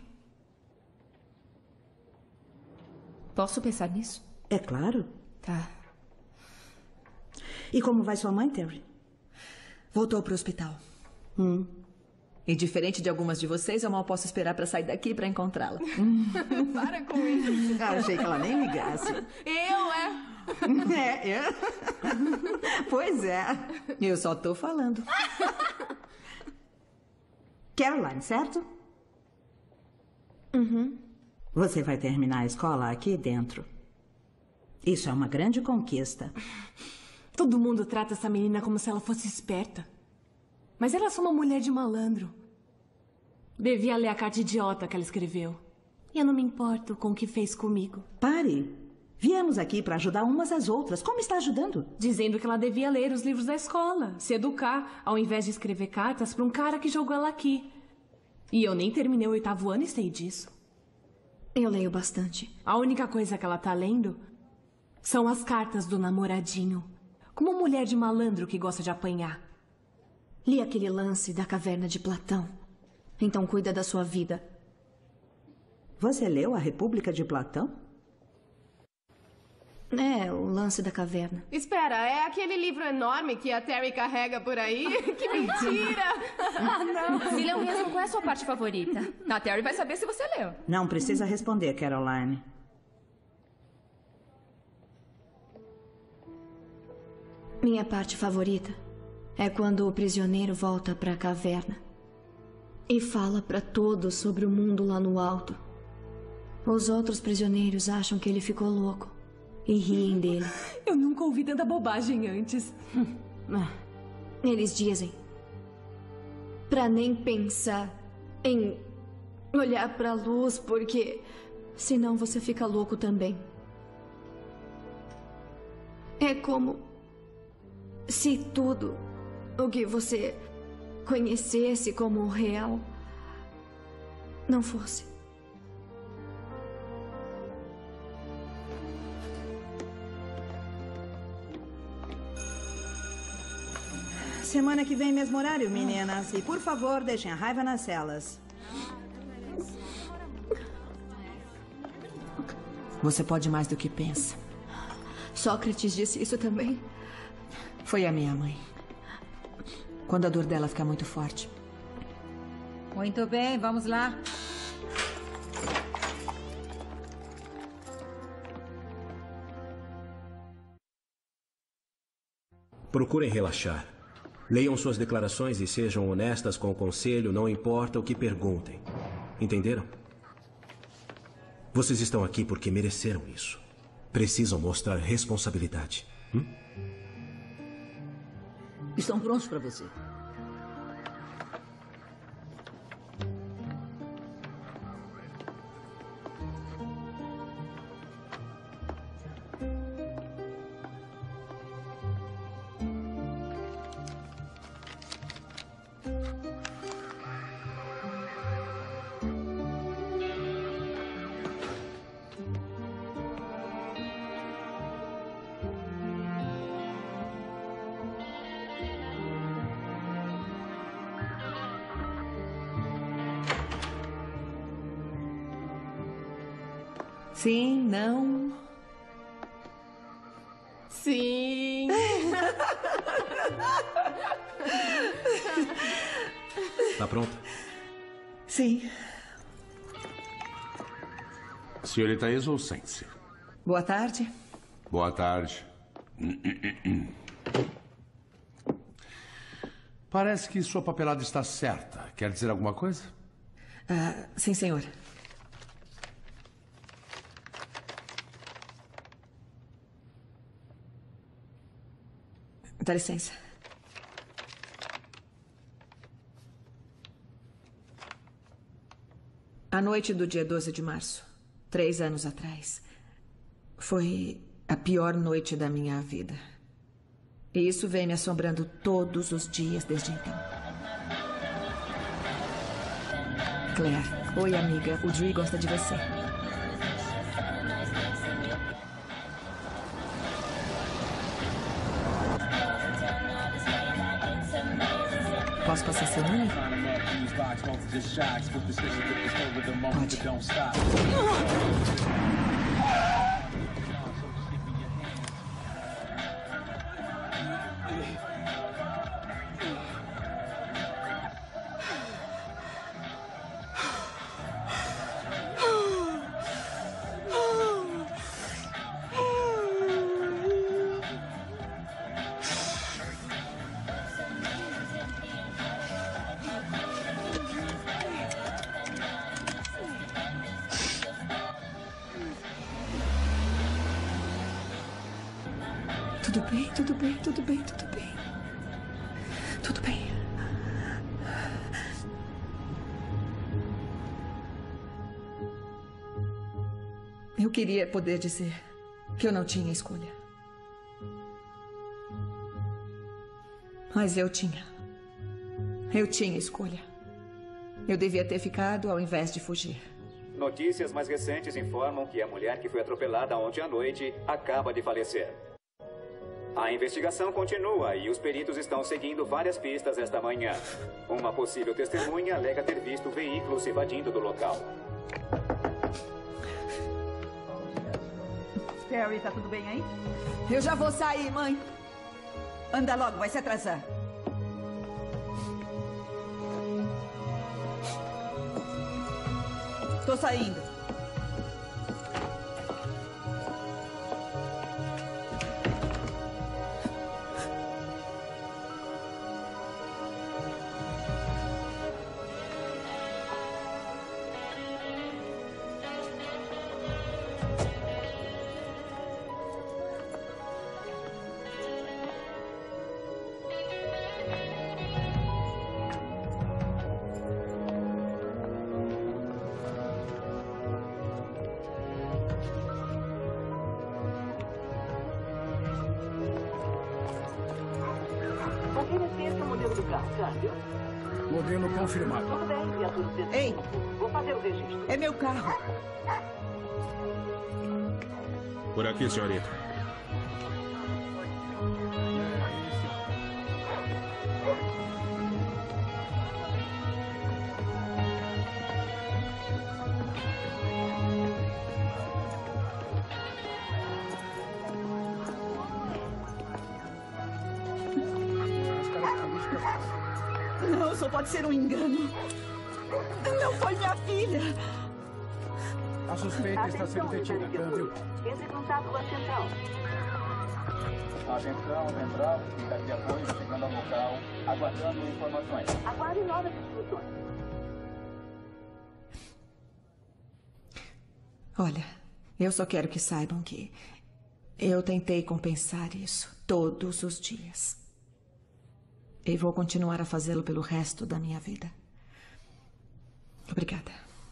Posso pensar nisso? É claro. Tá. E como vai sua mãe, Terry? Voltou pro hospital. Hum. E diferente de algumas de vocês, eu mal posso esperar pra sair daqui pra encontrá-la. Para com isso. Ah, achei que ela nem ligasse. Eu, é? É, eu... Pois é. Eu só tô falando. Caroline, certo? Uhum. Você vai terminar a escola aqui dentro. Isso é uma grande conquista. Todo mundo trata essa menina como se ela fosse esperta. Mas ela é só uma mulher de malandro. Devia ler a carta idiota que ela escreveu. E eu não me importo com o que fez comigo. Pare. Viemos aqui para ajudar umas às outras. Como está ajudando? Dizendo que ela devia ler os livros da escola, se educar, ao invés de escrever cartas para um cara que jogou ela aqui. E eu nem terminei o oitavo ano e sei disso. Eu leio bastante. A única coisa que ela tá lendo são as cartas do namoradinho. Como uma mulher de malandro que gosta de apanhar. Li aquele lance da caverna de Platão. Então cuida da sua vida. Você leu A República de Platão? É, o lance da caverna. Espera, é aquele livro enorme que a Terry carrega por aí? Que mentira! Ah, não. Se leu mesmo, qual é a sua parte favorita? A Terry vai saber se você leu. Não precisa responder, Caroline. Minha parte favorita é quando o prisioneiro volta para a caverna e fala para todos sobre o mundo lá no alto. Os outros prisioneiros acham que ele ficou louco e riem dele. Eu nunca ouvi tanta bobagem antes. Eles dizem para nem pensar em olhar para a luz, porque senão você fica louco também. É como se tudo o que você conhecesse como real não fosse. Semana que vem, mesmo horário, meninas. E, por favor, deixem a raiva nas celas. Você pode mais do que pensa. Sócrates disse isso também? Foi a minha mãe. Quando a dor dela fica muito forte. Muito bem, vamos lá. Procurem relaxar. Leiam suas declarações e sejam honestas com o conselho, não importa o que perguntem. Entenderam? Vocês estão aqui porque mereceram isso. Precisam mostrar responsabilidade. Hum? Estão prontos para você. Sim, não. Sim. Tá pronta? Sim. Senhorita Hazel, sente-se. Boa tarde. Boa tarde. Parece que sua papelada está certa. Quer dizer alguma coisa? Ah, sim, senhor. Dá licença. A noite do dia doze de março, três anos atrás, foi a pior noite da minha vida. E isso vem me assombrando todos os dias desde então. Claire, oi, amiga. O Dewey gosta de você. Posso passar seu número? Pode. Tudo bem, tudo bem, tudo bem, tudo bem. Tudo bem. Eu queria poder dizer que eu não tinha escolha. Mas eu tinha. Eu tinha escolha. Eu devia ter ficado ao invés de fugir. Notícias mais recentes informam que a mulher que foi atropelada ontem à noite acaba de falecer. A investigação continua e os peritos estão seguindo várias pistas esta manhã. Uma possível testemunha alega ter visto veículos se evadindo do local. Terry, tá tudo bem aí? Eu já vou sair, mãe. Anda logo, vai se atrasar. Tô saindo. Modelo confirmado. Tudo bem, viatura dezesseis. Ei! Vou fazer o registro. É meu carro. Por aqui, senhorita. Não, só pode ser um engano. Não foi minha filha. A suspeita está sendo detida, câmbio. Entre em contato com a central. Atenção, central, fica de apoio, chegando ao local, aguardando informações. Aguarde novas instruções. Olha, eu só quero que saibam que eu tentei compensar isso todos os dias. E vou continuar a fazê-lo pelo resto da minha vida. Obrigada.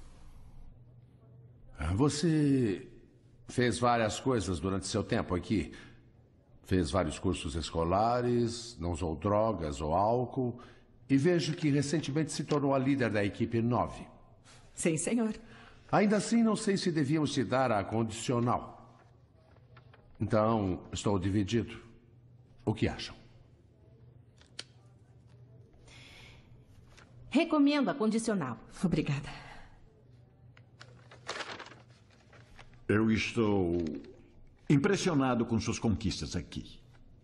Você fez várias coisas durante seu tempo aqui. Fez vários cursos escolares, não usou drogas ou álcool. E vejo que recentemente se tornou a líder da equipe nove. Sim, senhor. Ainda assim, não sei se devíamos te dar a condicional. Então, estou dividido. O que acham? Recomendo a condicional. Obrigada. Eu estou impressionado com suas conquistas aqui.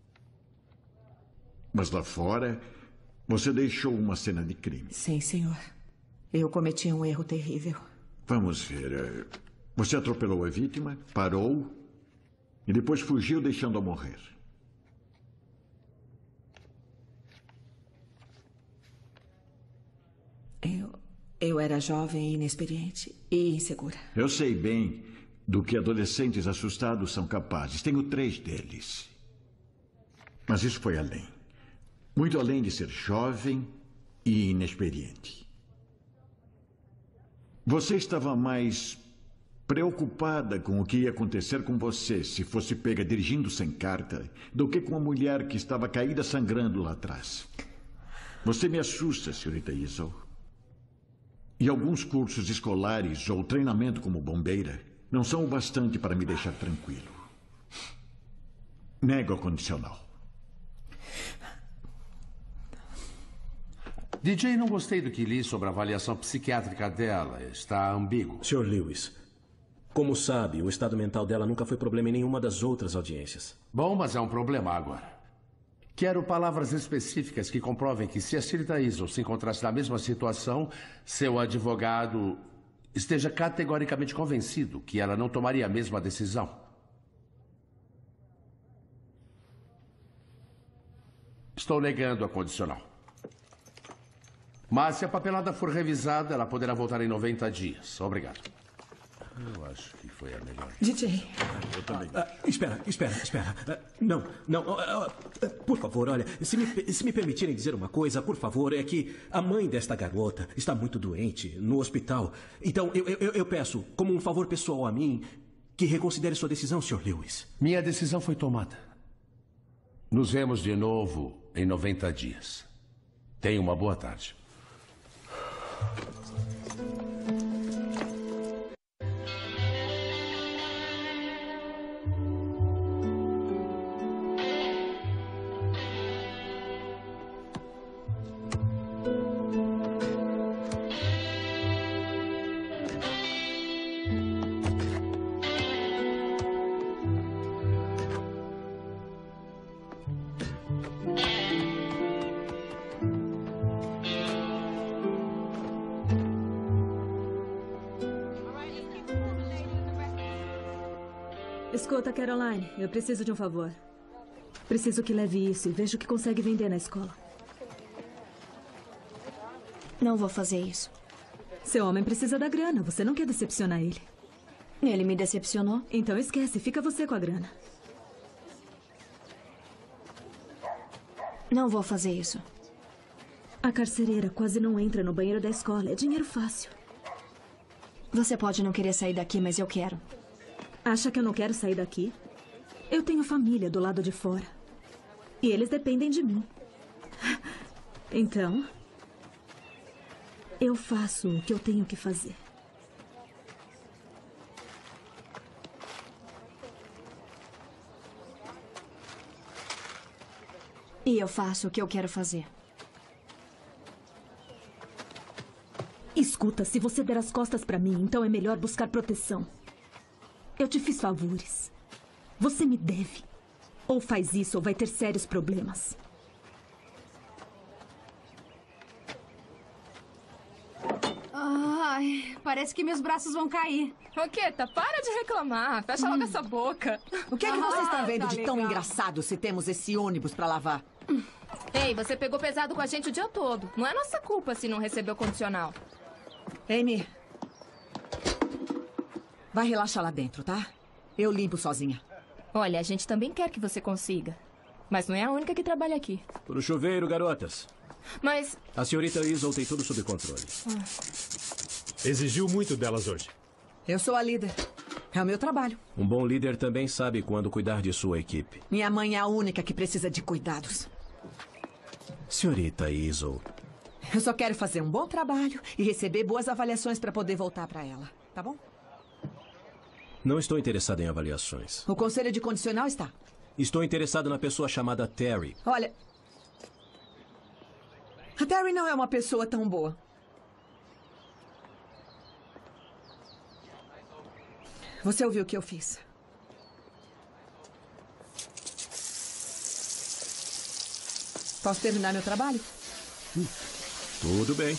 Mas lá fora, você deixou uma cena de crime. Sim, senhor. Eu cometi um erro terrível. Vamos ver. Você atropelou a vítima, parou e depois fugiu deixando-a morrer. Eu, eu era jovem, inexperiente e insegura. Eu sei bem do que adolescentes assustados são capazes. Tenho três deles. Mas isso foi além. Muito além de ser jovem e inexperiente. Você estava mais preocupada com o que ia acontecer com você se fosse pega dirigindo sem carta do que com a mulher que estava caída sangrando lá atrás. Você me assusta, senhorita Isel. E alguns cursos escolares ou treinamento como bombeira não são o bastante para me deixar tranquilo. Nego a condicional. D J, não gostei do que li sobre a avaliação psiquiátrica dela. Está ambíguo. senhor Lewis, como sabe, o estado mental dela nunca foi problema em nenhuma das outras audiências. Bom, mas é um problema agora. Quero palavras específicas que comprovem que se a senhorita Isel se encontrasse na mesma situação, seu advogado esteja categoricamente convencido que ela não tomaria a mesma decisão. Estou negando a condicional. Mas se a papelada for revisada, ela poderá voltar em noventa dias. Obrigado. Eu acho que foi a melhor. D J. Eu também. Ah, espera, espera, espera. Ah, não, não. Ah, ah, por favor, olha, se me, se me permitirem dizer uma coisa, por favor, é que a mãe desta garota está muito doente, no hospital. Então, eu, eu, eu peço, como um favor pessoal a mim, que reconsidere sua decisão, senhor Lewis. Minha decisão foi tomada. Nos vemos de novo em noventa dias. Tenha uma boa tarde. Escuta, Caroline, eu preciso de um favor. Preciso que leve isso e veja o que consegue vender na escola. Não vou fazer isso. Seu homem precisa da grana, você não quer decepcionar ele. Ele me decepcionou? Então esquece, fica você com a grana. Não vou fazer isso. A carcereira quase não entra no banheiro da escola, é dinheiro fácil. Você pode não querer sair daqui, mas eu quero. Acha que eu não quero sair daqui? Eu tenho família do lado de fora. E eles dependem de mim. Então, eu faço o que eu tenho que fazer. E eu faço o que eu quero fazer. Escuta, se você der as costas pra mim, então é melhor buscar proteção. Eu te fiz favores. Você me deve. Ou faz isso ou vai ter sérios problemas. Ai, parece que meus braços vão cair. Roqueta, para de reclamar. Fecha logo essa boca. O que é que vocês estão vendo tá de tão legal. engraçado se temos esse ônibus pra lavar? Ei, você pegou pesado com a gente o dia todo. Não é nossa culpa se não recebeu condicional. Amy, vai relaxar lá dentro, tá? Eu limpo sozinha. Olha, a gente também quer que você consiga. Mas não é a única que trabalha aqui. Pro chuveiro, garotas. Mas... A senhorita Isol tem tudo sob controle. Exigiu muito delas hoje. Eu sou a líder. É o meu trabalho. Um bom líder também sabe quando cuidar de sua equipe. Minha mãe é a única que precisa de cuidados. Senhorita Isol. Eu só quero fazer um bom trabalho e receber boas avaliações para poder voltar para ela, tá bom? Não estou interessado em avaliações. O conselho de condicional está. Estou interessado na pessoa chamada Terry. Olha, a Terry não é uma pessoa tão boa. Você ouviu o que eu fiz? Posso terminar meu trabalho? Hum, tudo bem.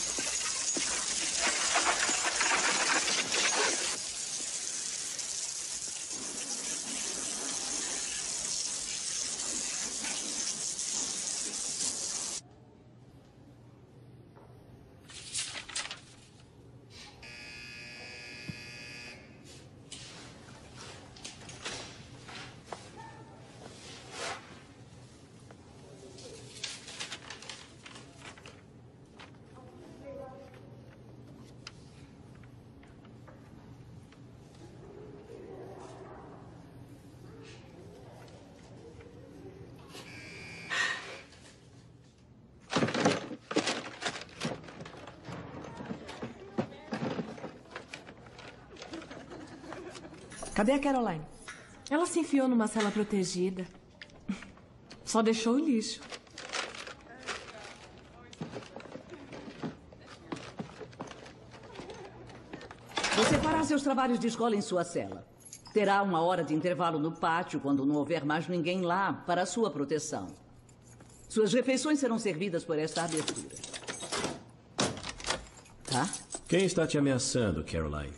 Cadê a Caroline? Ela se enfiou numa cela protegida. Só deixou o lixo. Você fará seus trabalhos de escola em sua cela. Terá uma hora de intervalo no pátio quando não houver mais ninguém lá para a sua proteção. Suas refeições serão servidas por esta abertura. Tá? Quem está te ameaçando, Caroline?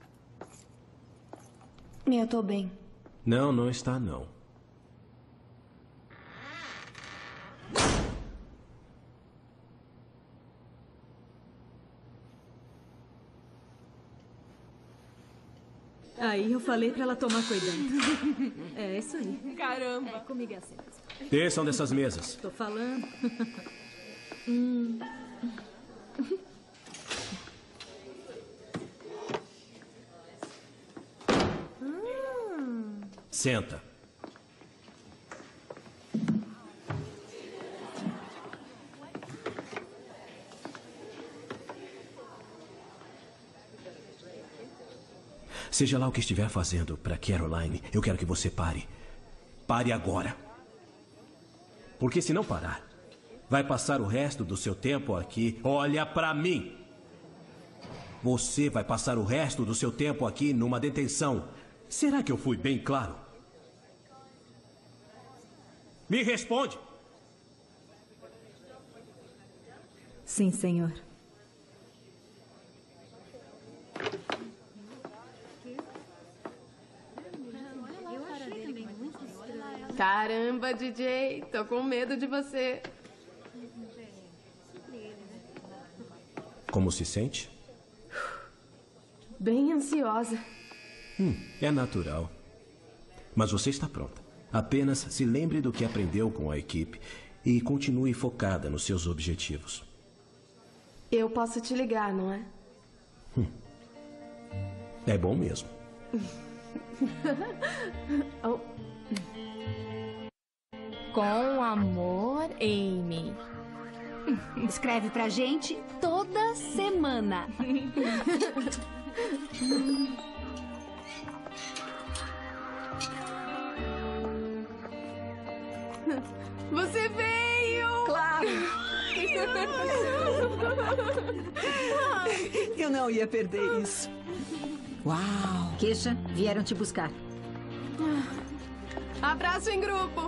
Eu tô bem. Não, não está, não. Aí eu falei pra ela tomar cuidado. É isso aí. Caramba. É, comigo é assim mesmo. Desçam dessas mesas. Tô falando. hum. Senta. Seja lá o que estiver fazendo para Caroline, eu quero que você pare. Pare agora. Porque se não parar, vai passar o resto do seu tempo aqui. Olha para mim. Você vai passar o resto do seu tempo aqui numa detenção. Será que eu fui bem claro? Me responde. Sim, senhor. Caramba, D J, tô com medo de você. Como se sente? Bem ansiosa. Hum, é natural. Mas você está pronta. Apenas se lembre do que aprendeu com a equipe e continue focada nos seus objetivos. Eu posso te ligar, não é? Hum. É bom mesmo. oh. Com amor, Amy. Escreve pra gente toda semana. Você veio! Claro! Eu não ia perder isso. Uau! Keisha, vieram te buscar. Abraço em grupo!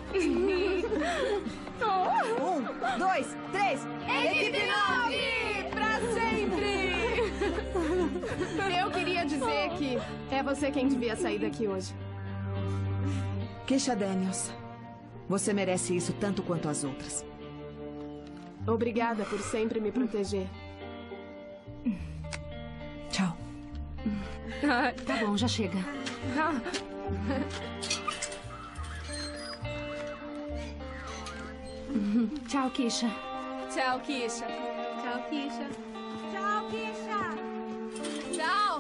Um, dois, três! Equipe nove! Pra sempre! Eu queria dizer que é você quem devia sair daqui hoje. Keisha Daniels, você merece isso tanto quanto as outras. Obrigada por sempre me proteger. Tchau. Tá bom, já chega. Tchau, Keisha. Tchau, Keisha. Tchau, Keisha. Tchau, Keisha. Tchau.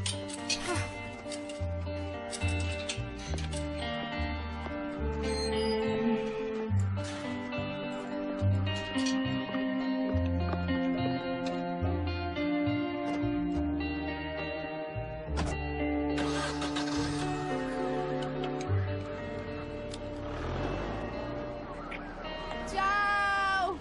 Tchau.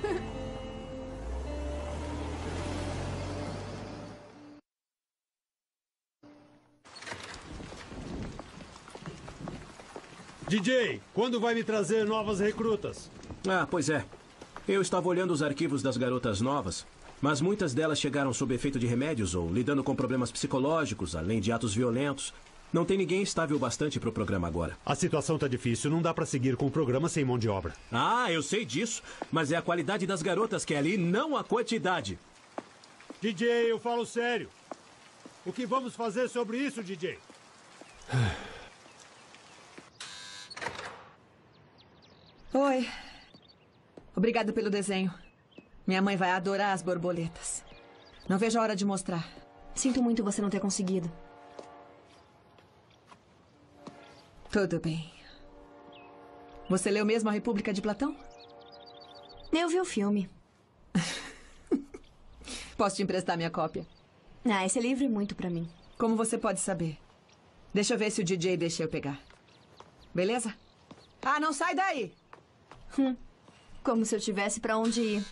D J, quando vai me trazer novas recrutas? Ah, pois é. Eu estava olhando os arquivos das garotas novas, mas muitas delas chegaram sob efeito de remédios ou lidando com problemas psicológicos, além de atos violentos. Não tem ninguém estável bastante para o programa agora. A situação tá difícil, não dá para seguir com o programa sem mão de obra. Ah, eu sei disso, mas é a qualidade das garotas, Kelly, não a quantidade. D J, eu falo sério. O que vamos fazer sobre isso, D J? Oi. Obrigada pelo desenho. Minha mãe vai adorar as borboletas. Não vejo a hora de mostrar. Sinto muito você não ter conseguido. Tudo bem. Você leu mesmo A República de Platão? Eu vi o filme. Posso te emprestar minha cópia? Ah, esse livro é muito pra mim. Como você pode saber? Deixa eu ver se o D J deixa eu pegar. Beleza? Ah, não sai daí! Hum, como se eu tivesse pra onde ir.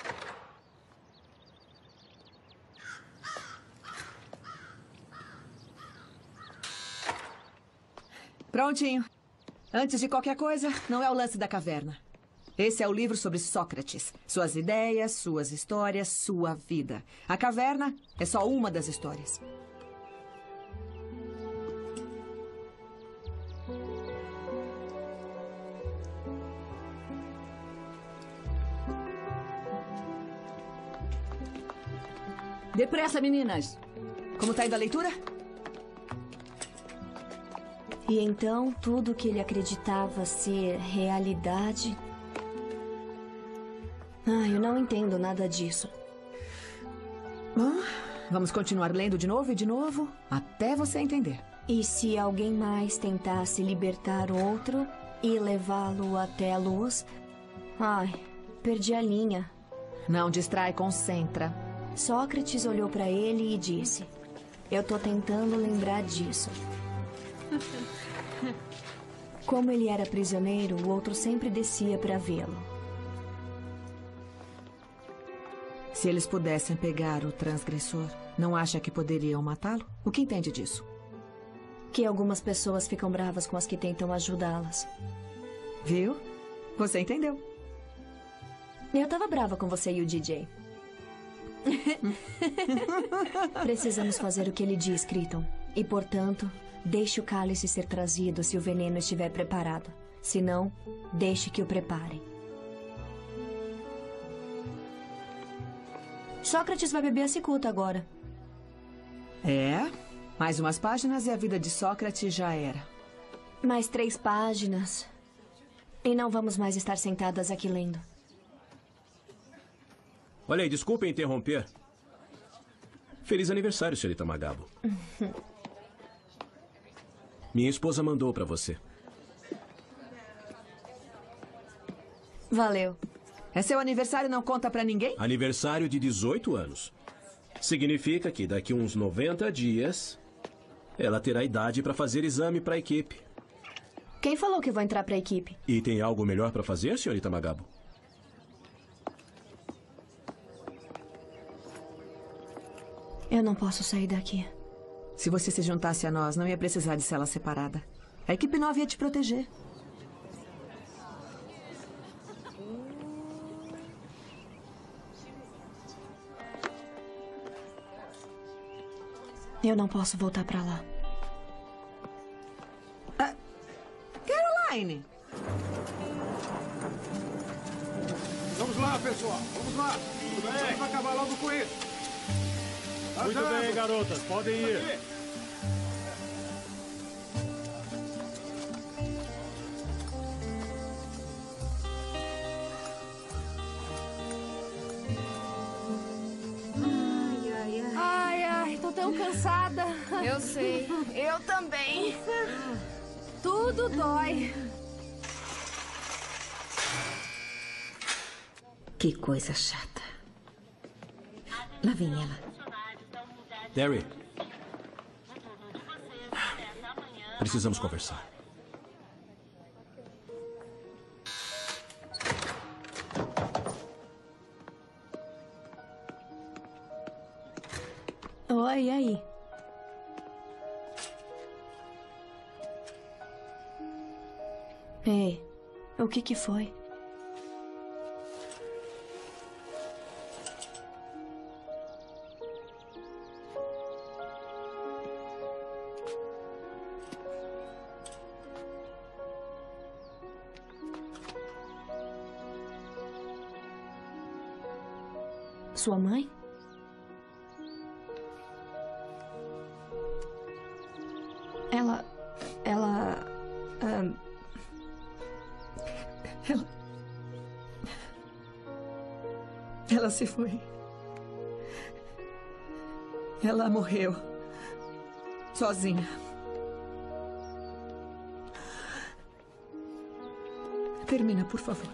Prontinho. Antes de qualquer coisa, não é o lance da caverna. Esse é o livro sobre Sócrates. Suas ideias, suas histórias, sua vida. A caverna é só uma das histórias. Depressa, meninas. Como tá indo a leitura? E então, tudo que ele acreditava ser realidade... Ah, eu não entendo nada disso. Bom, vamos continuar lendo de novo e de novo, até você entender. E se alguém mais tentasse libertar outro e levá-lo até a luz? Ai, perdi a linha. Não distrai, concentra. Sócrates olhou para ele e disse: eu tô tentando lembrar disso. Como ele era prisioneiro, o outro sempre descia para vê-lo. Se eles pudessem pegar o transgressor, não acha que poderiam matá-lo? O que entende disso? Que algumas pessoas ficam bravas com as que tentam ajudá-las. Viu? Você entendeu. Eu tava brava com você e o D J. Precisamos fazer o que ele diz, Crichton. E, portanto, deixe o cálice ser trazido se o veneno estiver preparado. Se não, deixe que o preparem. Sócrates vai beber a cicuta agora. É, mais umas páginas e a vida de Sócrates já era. Mais três páginas. E não vamos mais estar sentadas aqui lendo. Olha aí, desculpe interromper. Feliz aniversário, senhorita Magabo. Minha esposa mandou para você. Valeu. É seu aniversário, não conta pra ninguém? Aniversário de dezoito anos. Significa que daqui uns noventa dias ela terá idade para fazer exame para a equipe. Quem falou que vou entrar para a equipe? E tem algo melhor para fazer, senhorita Magabo? Eu não posso sair daqui. Se você se juntasse a nós, não ia precisar de cela separada. A equipe nova ia te proteger. Eu não posso voltar pra lá. Ah, Caroline! Vamos lá, pessoal. Vamos lá. Tudo bem? Vamos acabar logo com isso. Muito Andando. bem, garotas. Podem ir. Aqui. Ai, ai, tô tão cansada. Eu sei. Eu também. Tudo dói. Que coisa chata. Lá vem ela. Terry. Precisamos conversar. Oi, e aí? Ei, o que que foi? Sua mãe? Ela... Ela... ahn, Ela... Ela se foi. Ela morreu. Sozinha. Termina, por favor.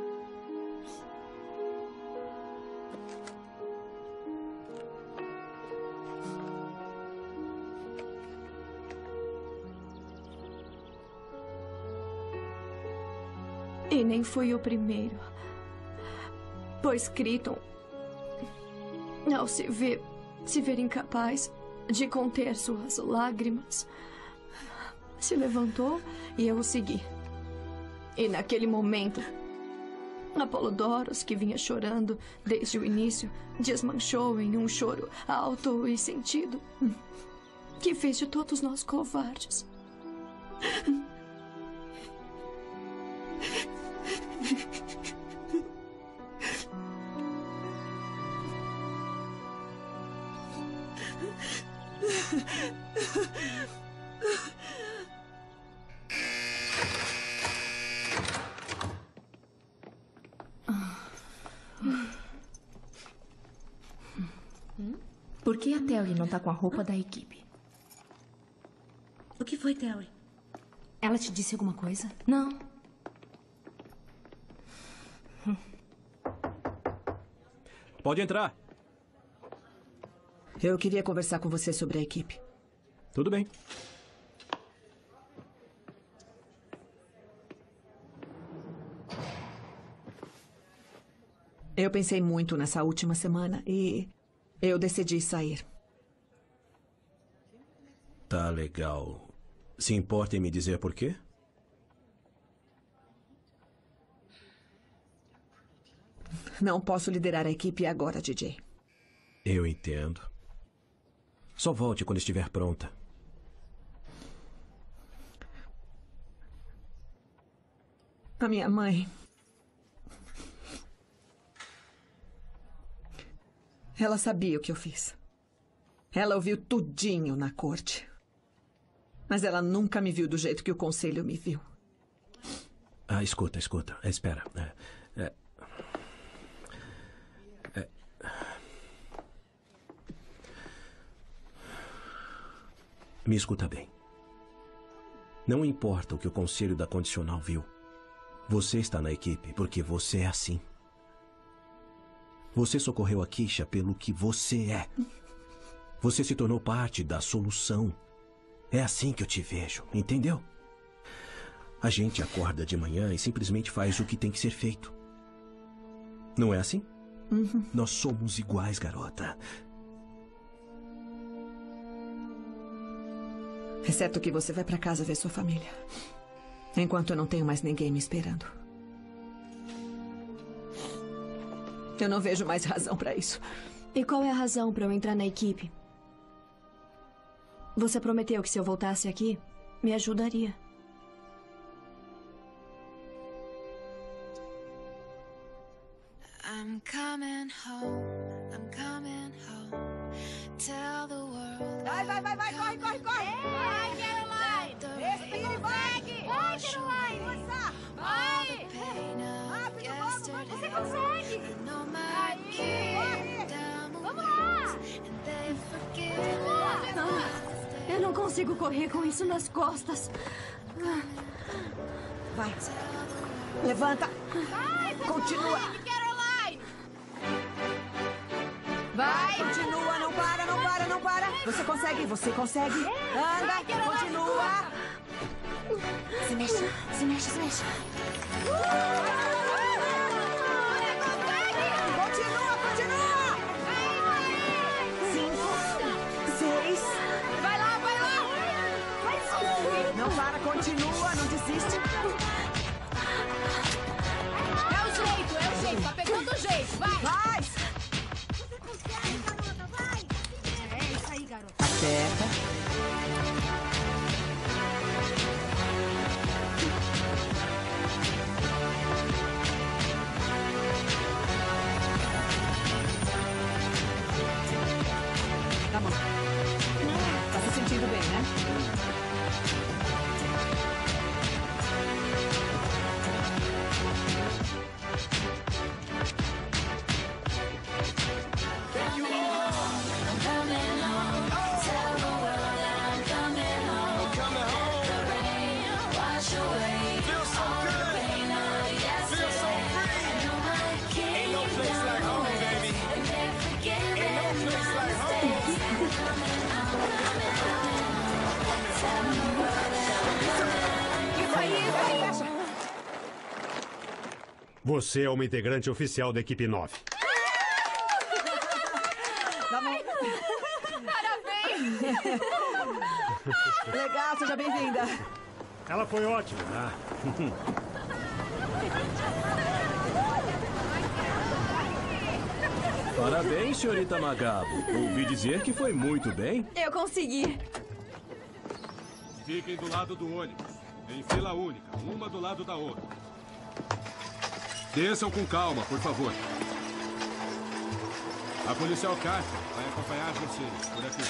E nem foi o primeiro. Pois Crichton, ao se ver, se ver incapaz de conter suas lágrimas, se levantou e eu o segui. E naquele momento, Apollodoros, que vinha chorando desde o início, desmanchou em um choro alto e sentido, que fez de todos nós covardes. Por que a Terry não tá com a roupa da equipe? O que foi, Terry? Ela te disse alguma coisa? Não. Pode entrar. Eu queria conversar com você sobre a equipe. Tudo bem. Eu pensei muito nessa última semana e eu decidi sair. Tá legal. Se importa em me dizer por quê? Não posso liderar a equipe agora, D J. Eu entendo. Só volte quando estiver pronta. A minha mãe... Ela sabia o que eu fiz. Ela ouviu tudinho na corte. Mas ela nunca me viu do jeito que o conselho me viu. Ah, escuta, escuta. Espera. É, é, é. Me escuta bem. Não importa o que o conselho da condicional viu. Você está na equipe porque você é assim. Você socorreu a Keisha pelo que você é. Você se tornou parte da solução. É assim que eu te vejo, entendeu? A gente acorda de manhã e simplesmente faz o que tem que ser feito. Não é assim? Uhum. Nós somos iguais, garota. Exceto que você vai pra casa ver sua família. Enquanto eu não tenho mais ninguém me esperando. Eu não vejo mais razão pra isso. E qual é a razão pra eu entrar na equipe? Você prometeu que se eu voltasse aqui, me ajudaria. I'm coming home, I'm coming home. Tell the world. Vai, vai, vai, vai, corre, corre, corre! Vai, Caroline! Esse você consegue! Vai, Caroline! Força! Vai! Rápido, vamos, vamos, você consegue! Aí, vamos lá! Ah, eu não consigo correr com isso nas costas. Vai. Levanta. Vai, continua. Caroline! Vai, continua, não para, não para, não para. Você consegue, você consegue. Anda, continua. Se mexe, se mexe, se mexe. Continua, continua. Cinco, seis. Vai lá, vai lá. Não para, continua, não desiste. É o jeito, é o jeito. Tá pegando o jeito, vai. Vai. Você consegue, garota, vai. É isso aí, garota. Aperta. Tá bom. Tá se sentindo bem, né? Você é uma integrante oficial da equipe nove. Tá bom. Parabéns! Legal, seja bem-vinda. Ela foi ótima. Ah. Parabéns, senhorita Magabo. Ouvi dizer que foi muito bem. Eu consegui. Fiquem do lado do ônibus. Em fila única, uma do lado da outra. Desçam com calma, por favor. A policial Carter vai acompanhar vocês por aqui.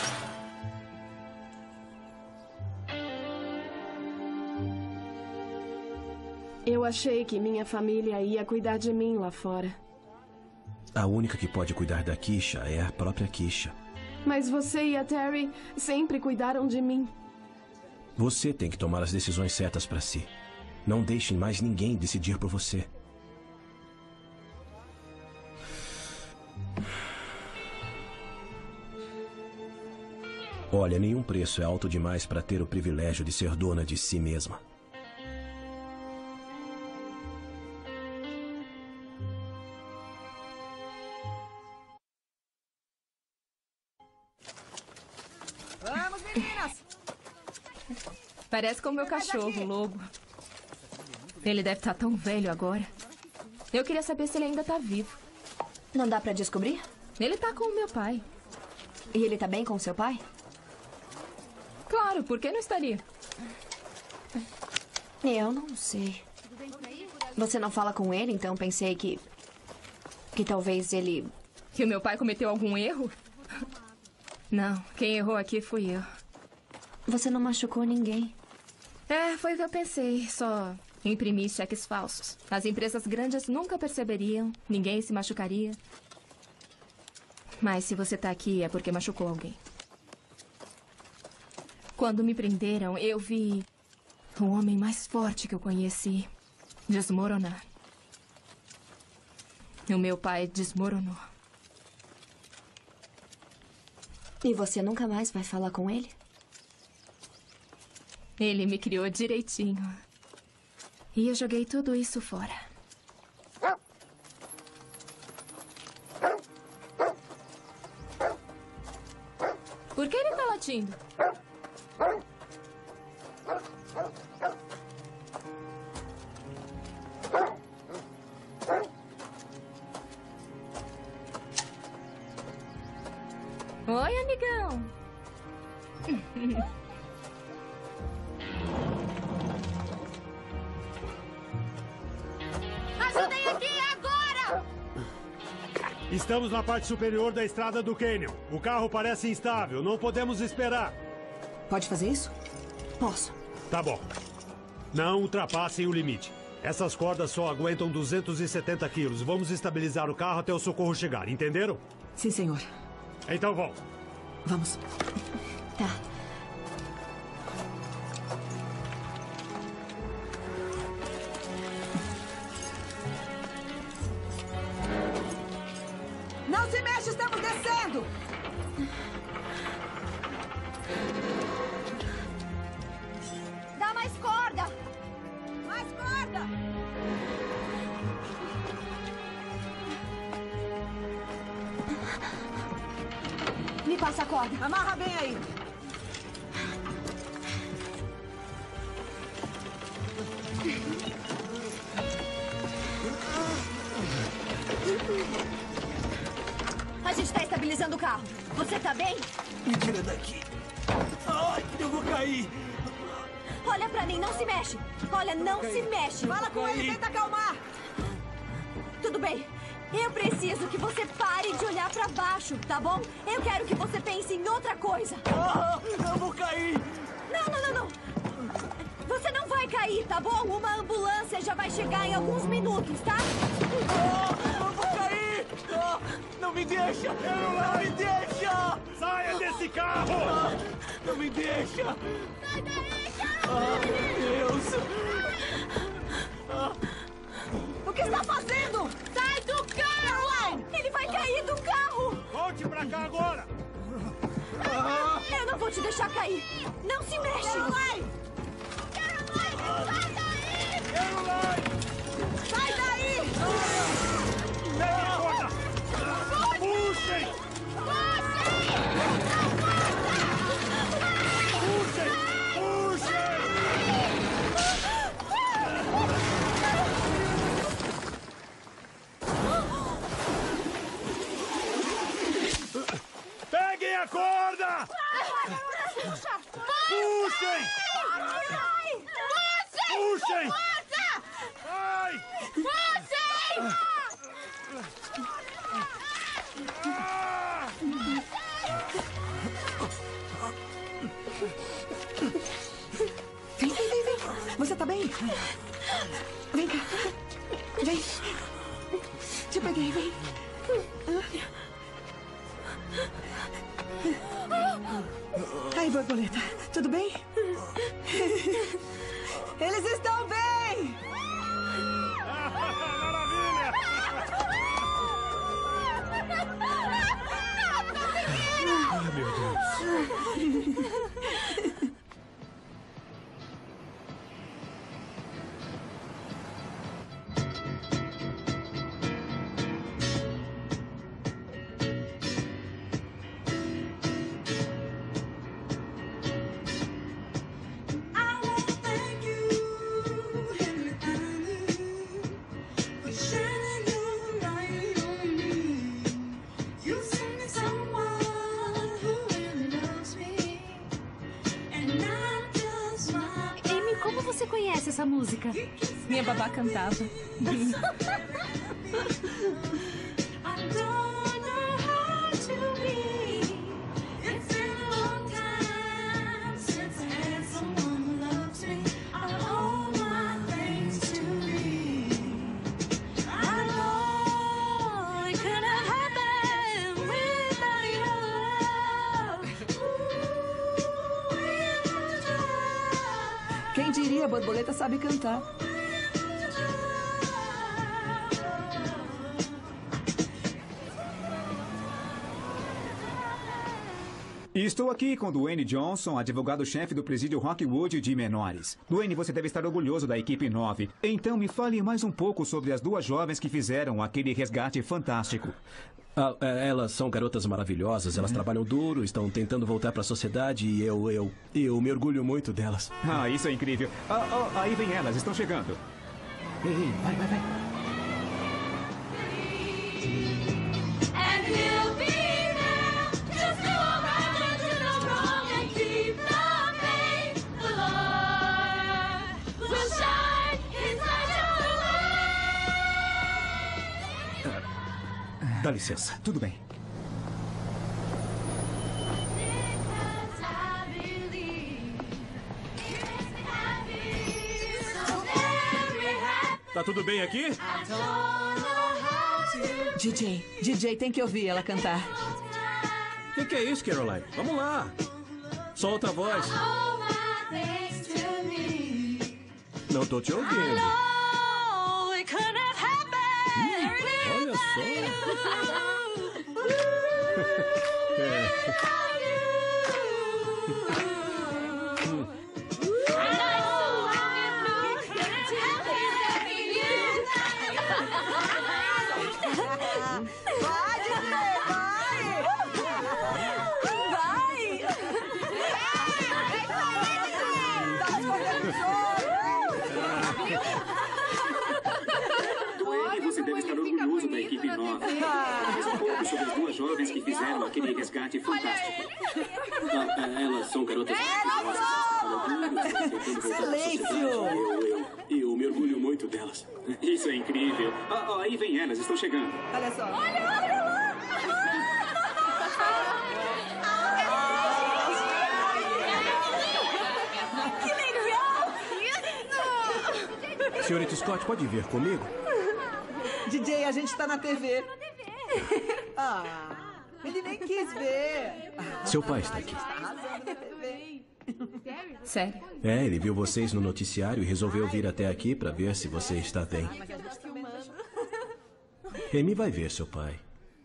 Eu achei que minha família ia cuidar de mim lá fora. A única que pode cuidar da Keisha é a própria Keisha. Mas você e a Terry sempre cuidaram de mim. Você tem que tomar as decisões certas para si. Não deixe mais ninguém decidir por você. Olha, nenhum preço é alto demais para ter o privilégio de ser dona de si mesma. Vamos, meninas! Parece com o meu cachorro, o Lobo. Ele deve estar tão velho agora. Eu queria saber se ele ainda está vivo. Não dá pra descobrir? Ele tá com o meu pai. E ele tá bem com o seu pai? Claro, por que não estaria? Eu não sei. Você não fala com ele, então pensei que... Que talvez ele... Que o meu pai cometeu algum erro? Não, quem errou aqui fui eu. Você não machucou ninguém. É, foi o que eu pensei. Só imprimi cheques falsos. As empresas grandes nunca perceberiam. Ninguém se machucaria. Mas se você tá aqui é porque machucou alguém. Quando me prenderam, eu vi o homem mais forte que eu conheci desmoronar. O meu pai desmoronou. E você nunca mais vai falar com ele? Ele me criou direitinho. E eu joguei tudo isso fora. Por que ele tá latindo? Oi, amigão. Ajudem aqui agora! Estamos na parte superior da estrada do Canyon. O carro parece instável. Não podemos esperar. Pode fazer isso? Posso. Tá bom. Não ultrapassem o limite. Essas cordas só aguentam duzentos e setenta quilos. Vamos estabilizar o carro até o socorro chegar. Entenderam? Sim, senhor. Então vão. Vamos. Tá. Não se mexe, estamos descendo! Dá mais corda! Mais corda! Me passa a corda. Amarra bem aí. A gente está estabilizando o carro. Você tá bem? Me tira daqui. Ai, eu vou cair. Olha pra mim, não se mexe. Olha, não se mexe. Fala com ele, tenta acalmar. Tudo bem. Eu preciso que você pare de olhar pra baixo, tá bom? Eu quero que você pense em outra coisa. Ah, eu vou cair. Não, não, não, não. Você não vai cair, tá bom? Uma ambulância já vai chegar em alguns minutos, tá? Ah, eu vou cair. Ah, não me deixa. Não me deixa. Saia desse carro. Ah, não me deixa. Sai daí, Ah, meu Deus. Ah. O que está fazendo? Sai do carro! Ele vai cair do carro! Volte pra cá agora! Ah. Eu não vou te deixar cair! Não se mexe! Caroline! Caroline, sai daí! Caroline! Sai daí! Pegue a corda! Puxem! Puxem! Puxem! Peguem a corda! Puxa! Puxem! Puxem! Ai! Puxem! Vem, vem, vem, vem. Você tá bem? Vem cá. Vem. Te peguei, vem. Aí, borboleta. Tudo bem? Eles estão bem! Maravilha! Ai, meu Deus. Amy, como você conhece essa música? Minha babá cantava. Quem diria, a borboleta sabe cantar. Estou aqui com Dwayne Johnson, advogado-chefe do presídio Rockwood de menores. Dwayne, você deve estar orgulhoso da equipe nove. Então me fale mais um pouco sobre as duas jovens que fizeram aquele resgate fantástico. Ah, elas são garotas maravilhosas, elas uhum. trabalham duro, estão tentando voltar para a sociedade e eu, eu, eu me orgulho muito delas. Ah, isso é incrível. Ah, ah, aí vem elas, estão chegando. Ei, ei, vai, vai, vai. And he'll be there, just go around and do no wrong and keep Dá licença. Tudo bem. Tá tudo bem aqui? D J, D J, tem que ouvir ela cantar. O que, que é isso, Caroline? Vamos lá. Solta a voz. Não tô te ouvindo. Hum, olha só. É. Você deve estar orgulhoso da equipe nova. Talvez um pouco sobre as duas jovens que fizeram aquele resgate fantástico. Ah, elas são garotas maravilhosas. Silêncio! Eu, eu, eu me orgulho muito delas. Isso é incrível. Ah, ah, aí vem elas, estão chegando. Olha só. Olha, olha lá! Senhorita Scott, pode vir comigo? D J, a gente tá na T V. Ah, ele nem quis ver. Seu pai está aqui. Sério? É, ele viu vocês no noticiário e resolveu vir até aqui para ver se você está bem. Amy vai ver seu pai.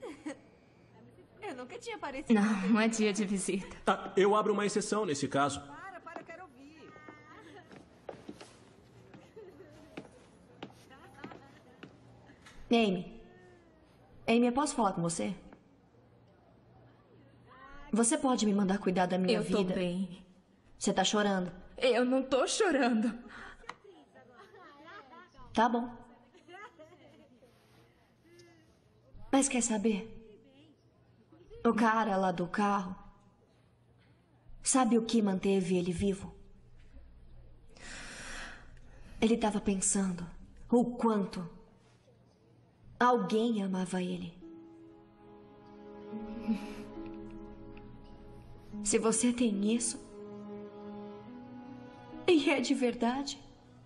Eu nunca tinha aparecido. Não, não é dia de visita. Ah, eu abro uma exceção nesse caso. Para, para, quero ouvir. Amy. Amy, eu posso falar com você? Você pode me mandar cuidar da minha Eu vida? tô bem. Você tá chorando? Eu não tô chorando. Tá bom. Mas quer saber? O cara lá do carro, sabe o que manteve ele vivo? Ele estava pensando o quanto alguém amava ele. Se você tem isso, e é de verdade,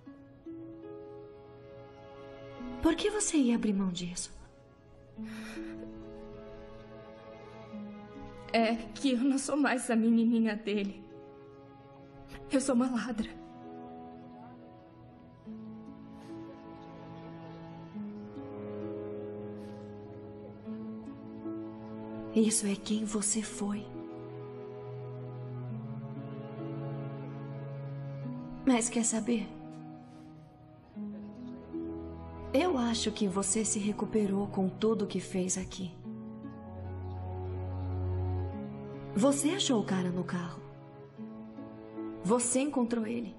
por que você ia abrir mão disso? É que eu não sou mais a menininha dele. Eu sou uma ladra. Isso é quem você foi. Mas quer saber? Eu acho que você se recuperou com tudo que fez aqui. Você achou o cara no carro. Você encontrou ele.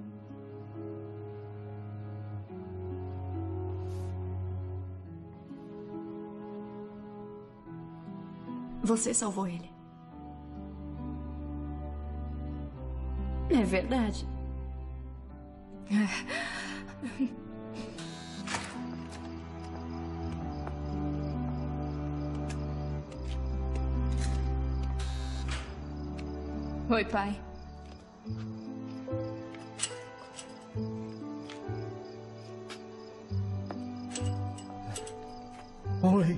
Você salvou ele. É verdade. Oi, pai. Oi.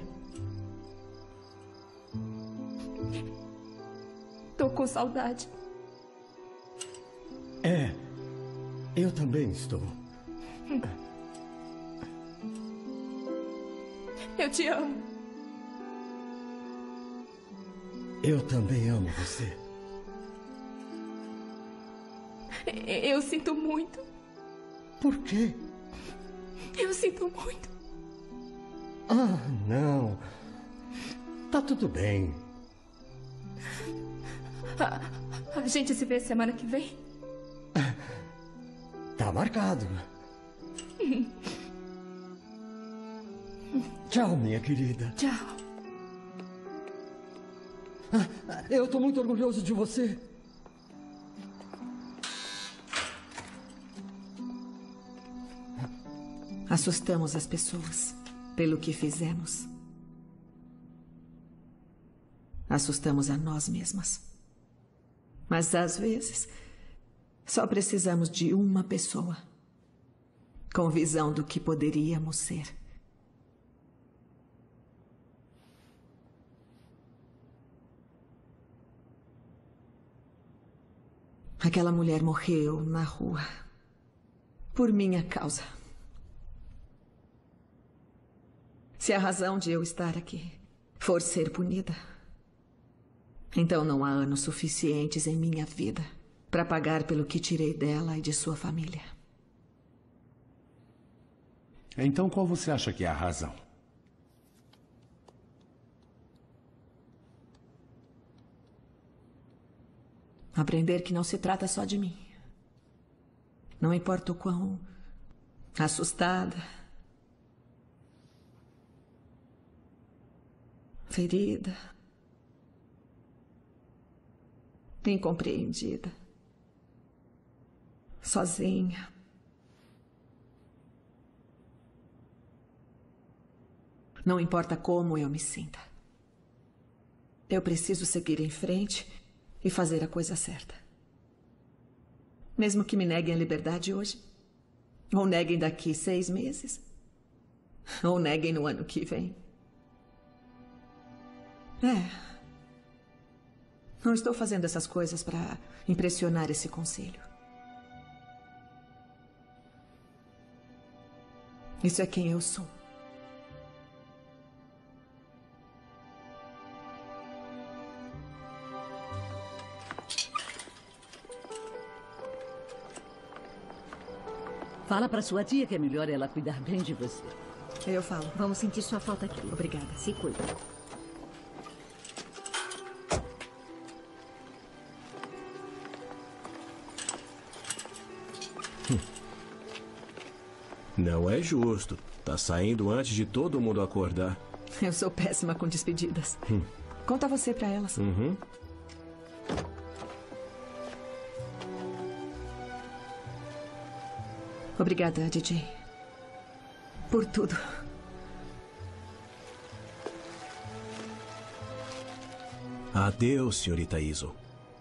Tô com saudade. É, eu também estou. Eu te amo. Eu também amo você. Eu sinto muito. Por quê? Eu sinto muito. Ah, não. Tá tudo bem. A, a gente se vê semana que vem? Tá marcado. Tchau, minha querida. Tchau. Ah, eu tô muito orgulhoso de você. Assustamos as pessoas pelo que fizemos. assustamos a nós mesmas. Mas às vezes, só precisamos de uma pessoa com visão do que poderíamos ser. Aquela mulher morreu na rua por minha causa. Se a razão de eu estar aqui for ser punida, então não há anos suficientes em minha vida para pagar pelo que tirei dela e de sua família. Então qual você acha que é a razão? Aprender que não se trata só de mim. Não importa o quão assustada, ferida, incompreendida, sozinha. Não importa como eu me sinta. Eu preciso seguir em frente e fazer a coisa certa. Mesmo que me neguem a liberdade hoje, ou neguem daqui seis meses, ou neguem no ano que vem. É. Não estou fazendo essas coisas para impressionar esse conselho. Isso é quem eu sou. Fala pra sua tia que é melhor ela cuidar bem de você. Eu falo. Vamos sentir sua falta aqui. Obrigada. Se cuida. Não é justo. Tá saindo antes de todo mundo acordar. Eu sou péssima com despedidas. Hum. Conta você pra elas. Uhum. Obrigada, D J. Por tudo. Adeus, senhorita Iso.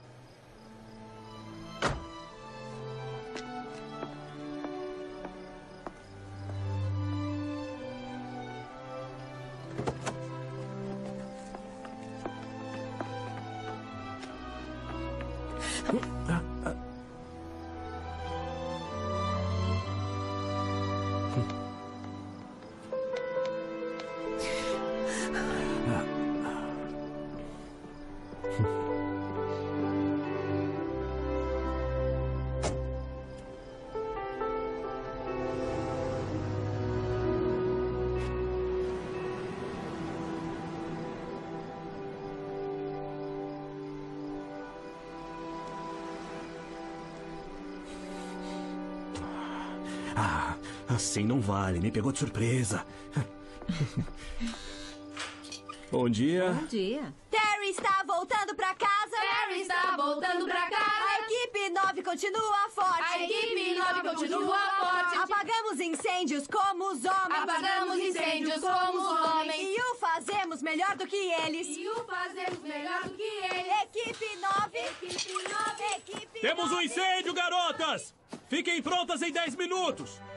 Ah, assim não vale. Me pegou de surpresa. Bom dia. Bom dia. Terry está voltando pra casa. Terry está voltando pra casa. A equipe nove continua forte. A equipe nove continua forte. Apagamos incêndios como os homens. Apagamos incêndios como os homens. E o fazemos melhor do que eles. E o fazemos melhor do que eles. Equipe nove. Equipe nove. Equipe Temos nove. um incêndio, garotas! Fiquem prontas em dez minutos!